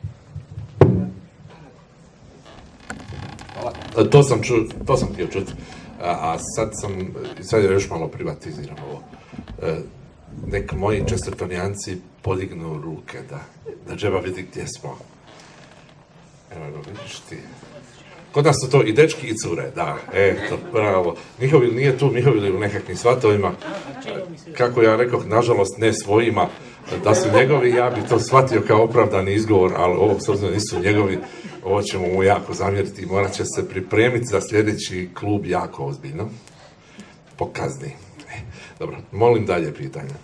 Hvala. To sam htio čuti. A sad je još malo privatiziram ovo. Nek moji čestrtonijanci podignu ruke, da džeba vidi gdje smo. Evo ga, vidiš ti. Kod nas su to i dečki i cure, da, eto, bravo. Mihovil nije tu, Mihovil je u nekakvim svatovima. Kako ja rekao, nažalost ne svojima, da su njegovi, ja bi to shvatio kao opravdani izgovor, ali ovo s obzirom nisu njegovi, ovo ćemo mu jako zamjeriti i morat će se pripremiti za sljedeći klub jako ozbiljno. Pokazni. Dobro, molim dalje pitanja.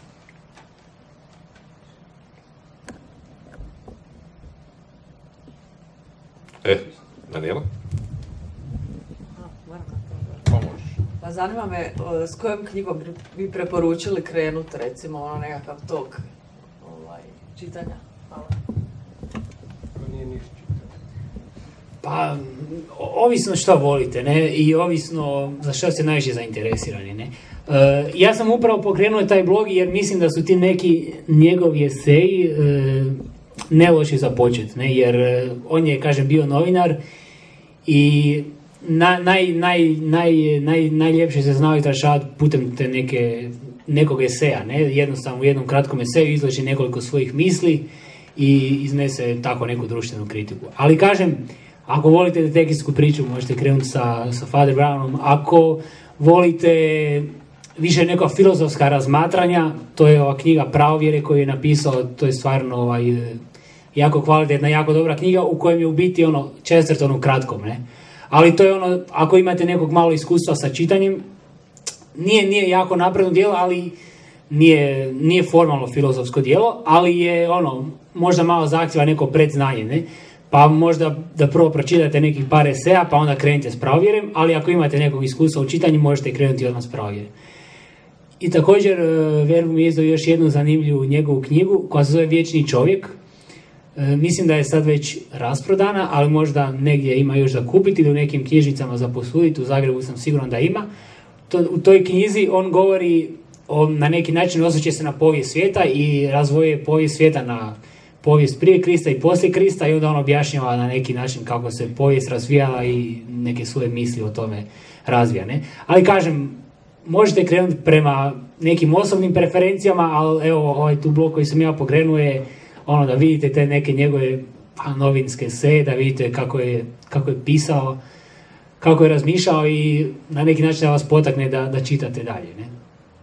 Daniela? Pa zanima me, s kojom knjigom bi preporučili krenuti, recimo, ono nekakav tok čitanja? Hvala. Pa, ovisno što volite, ne, i ovisno za što ste najviše zainteresirani, ne. Ja sam upravo pokrenuo taj blog jer mislim da su ti neki njegovi eseji ne loši za počet, ne, jer on je, kažem, bio novinar i najljepše se znao izražavati putem te nekog eseja, ne, jednostavno u jednom kratkom eseju izloži nekoliko svojih misli i iznese tako neku društvenu kritiku. Ali kažem, ako volite detektivsku priču, možete krenuti sa Father Brownom. Ako volite više neka filozofska razmatranja, to je ova knjiga Pravovjere koju je napisao, to je stvarno jako kvalitetna, jako dobra knjiga u kojem je u biti Chesterton u kratkom, ne. Ali to je ako imate nekog malo iskustva sa čitanjem, nije jako napredno djelo, ali nije formalno filozofsko djelo, ali je možda malo zahtjeva neko predznanje, ne. Pa možda da prvo pročitate nekih par eseja, pa onda krenite s Pravovjerem, ali ako imate nekog iskustva u čitanju, možete krenuti odmah s Pravovjerem. I također, Verbum je izdao još jednu zanimljivu njegovu knjigu, koja se zove Vječni čovjek. Mislim da je sad već rasprodana, ali možda negdje ima još za kupiti ili u nekim knjižnicama za posuditi, u Zagrebu sam siguran da ima. U toj knjizi on govori, na neki način osvrće se na povijest svijeta i razvoje povijest svijeta na povijest prije Krista i poslije Krista i onda on objašnjava na neki način kako se povijest razvijala i neke svoje misli o tome razvija, ne? Ali kažem, možete krenuti prema nekim osobnim preferencijama, ali evo ovaj tu blog koji sam ja pokrenuo je da vidite te neke njegove novinske eseje, da vidite kako je pisao, kako je razmišljao i na neki način da vas potakne da čitate dalje, ne?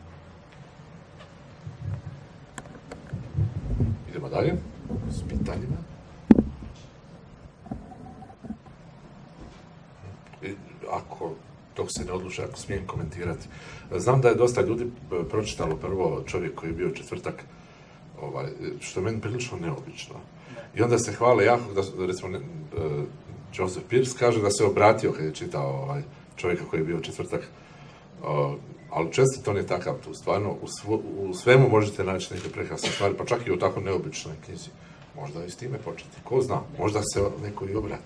Idemo dalje s pitanjima. Ako dok se ne odluče, ako smijem komentirati. Znam da je dosta ljudi pročitalo prvo Čovjek koji je bio četvrtak, što je meni prilično neobično. I onda se hvale jako, da recimo Joseph Pearce kaže da se obratio kad je čitao Čovjeka koji je bio četvrtak, ali često to nije takav tu, stvarno u svemu možete naći neke prekrasne stvari, pa čak i u tako neobičnoj knjizi. Možda i s time početi, ko zna, možda se neko i obrati.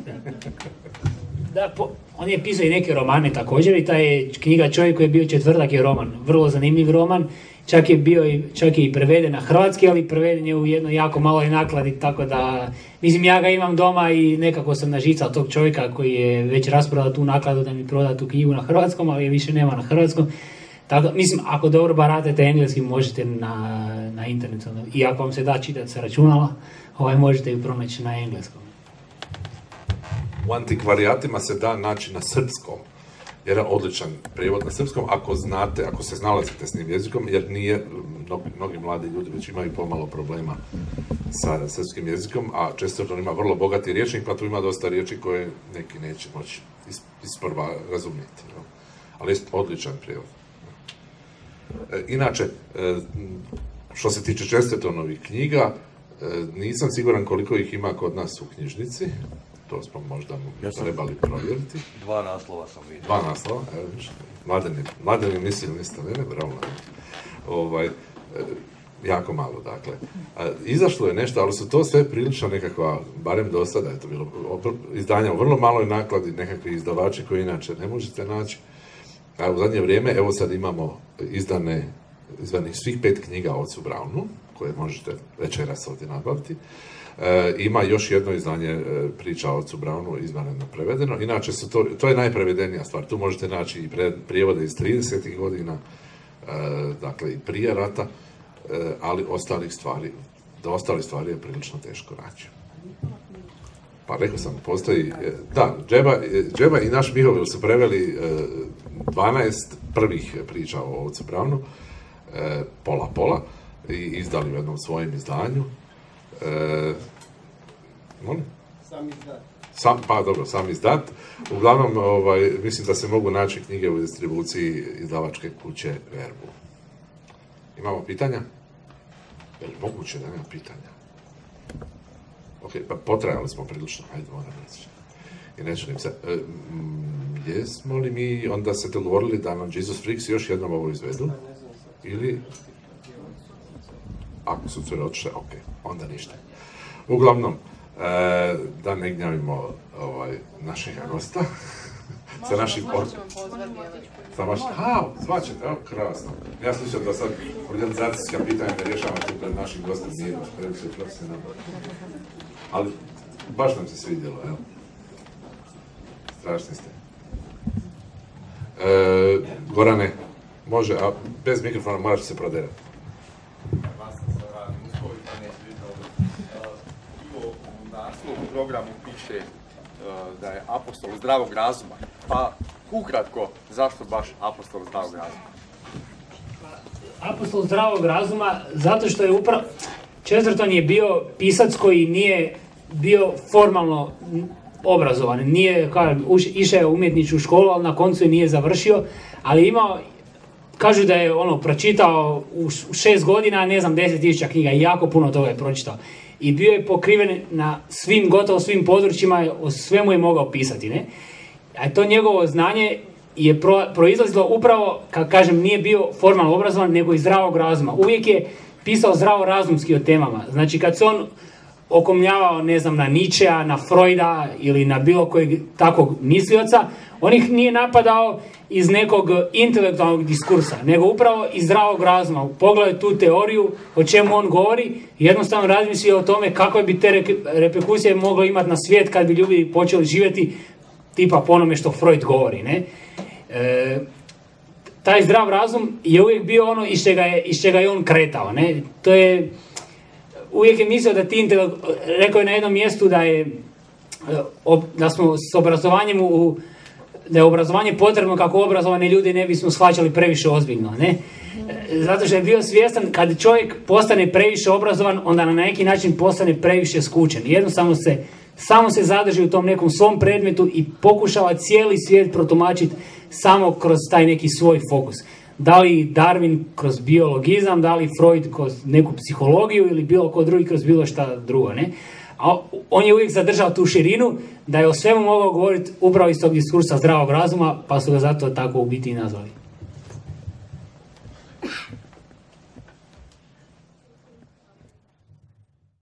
Da, on je pisao i neke romane također i ta je knjiga Čovjek koji je bio četvrtak je roman, vrlo zanimljiv roman čak je i preveden na hrvatski, ali preveden je u jednoj jako maloj nakladi, tako da, mislim, ja ga imam doma i nekako sam nažicao tog čovjeka koji je već rasprodao tu nakladu da mi proda tu knjigu na hrvatskom, ali je više nema na hrvatskom. Tako, mislim, ako dobro baratate engleskim, možete na internetu, i ako vam se da čitati sa računala, možete ju pronaći na engleskom. U antikvarijatima se da naći na srpskom. Jedan odličan prijevod na srpskom, ako se snalazite s njim jezikom, jer mnogi mladi ljudi već imaju pomalo problema sa srpskim jezikom, a često ima vrlo bogati rječnik, pa tu ima dosta riječi koje neki neće moći isprva razumjeti. Ali je odličan prijevod. Inače, što se tiče Chestertonovih knjiga, nisam siguran koliko ih ima kod nas u knjižnici. To smo možda trebali provjeriti. 2 naslova sam vidio. 2 naslova, evo viš. Mladen je mislio niste, ne, bravo. Jako malo, dakle. Izašlo je nešto, ali su to sve prilično nekakva, barem do sada je to bilo, izdanja u vrlo maloj nakladi, nekakvi izdavači koji inače ne možete naći. A u zadnje vrijeme, evo sad imamo izdanih svih 5 knjiga o Ocu Brownu, koje možete večeras ovdje nabaviti. Ima još jedno izdanje priča o Ocu Brownu izvanredno prevedeno. Inače, to je najprevedenija stvar. Tu možete naći i prijevode iz 30. godina, dakle i prije rata, ali ostalih stvari je prilično teško naći. Pa rekao sam, postoji... Da, Džeba i naš Mihovil su preveli 12 prvih priča o Ocu Brownu, pola, i izdali u jednom svojem izdanju. Molim? Sam izdat. Uglavnom, mislim da se mogu naći knjige u distribuciji izdavačke kuće Verbu. Imamo pitanja? Je li moguće da nema pitanja? Ok, pa potrajali smo prilično, ajde moram reći. I ne čudim se. Jesmo li mi onda se dogovorili da nam Jesus Freaks još jednom ovo izvedu? Ili... Ako su cure otišle, ok, onda ništa. Uglavnom, da ne gnjavimo našega gosta. Sa našim... Zvaćete, evo, krasno. Ja slušam da sad organizacijska pitanja ne rješavamo tu pred našim gostom, nije previše profesionalno. Ali baš nam se svidjelo, evo. Strašni ste. Gorane, može, a bez mikrofona moraš se proderati. U programu piše da je apostol zdravog razuma. Pa ukratko, zašto baš apostol zdravog razuma? Apostol zdravog razuma, zato što je upravo... Chesterton je bio pisac koji nije bio formalno obrazovan. Nije, išao je u umjetničku školu, ali na koncu je nije završio, ali imao... Kažu da je pročitao u 6 godina, ne znam, 10.000 knjiga i jako puno toga je pročitao. I bio je pokriven na gotovo svim područjima, o svemu je mogao pisati, ne? A to njegovo znanje je proizlazilo upravo, kako kažem, nije bio formalno obrazovan, nego iz zdravog razuma. Uvijek je pisao zdravorazumski o temama. Znači, kad se on okomljavao, ne znam, na Nietzschea, na Freuda ili na bilo kojeg takvog mislioca, on ih nije napadao iz nekog intelektualnog diskursa, nego upravo iz zdravog razuma. Pogledaj tu teoriju, o čemu on govori, jednostavno razmislio o tome kakve bi te reperkusije moglo imati na svijet kad bi ljudi počeli živjeti tipa po onome što Freud govori, ne? Taj zdrav razum je uvijek bio ono iz čega je on kretao, ne? To je... Uvijek je mislio da rekao je na jednom mjestu da smo s obrazovanjem da je obrazovanje potrebno kako obrazovane ljudi ne bismo shvaćali previše ozbiljno, ne? Zato što je bio svjestan kad čovjek postane previše obrazovan, onda na neki način postane previše skučen. Jednostavno samo se zadrži u tom nekom svom predmetu i pokušava cijeli svijet protumačiti samo kroz taj neki svoj fokus. Da li Darwin kroz biologizam, da li Freud kroz neku psihologiju ili bilo ko drugi kroz bilo šta drugo, ne? A on je uvijek zadržao tu širinu da je o svemu mogao govoriti upravo iz tog diskursa zdravog razuma, pa su ga zato tako u biti i nazvali.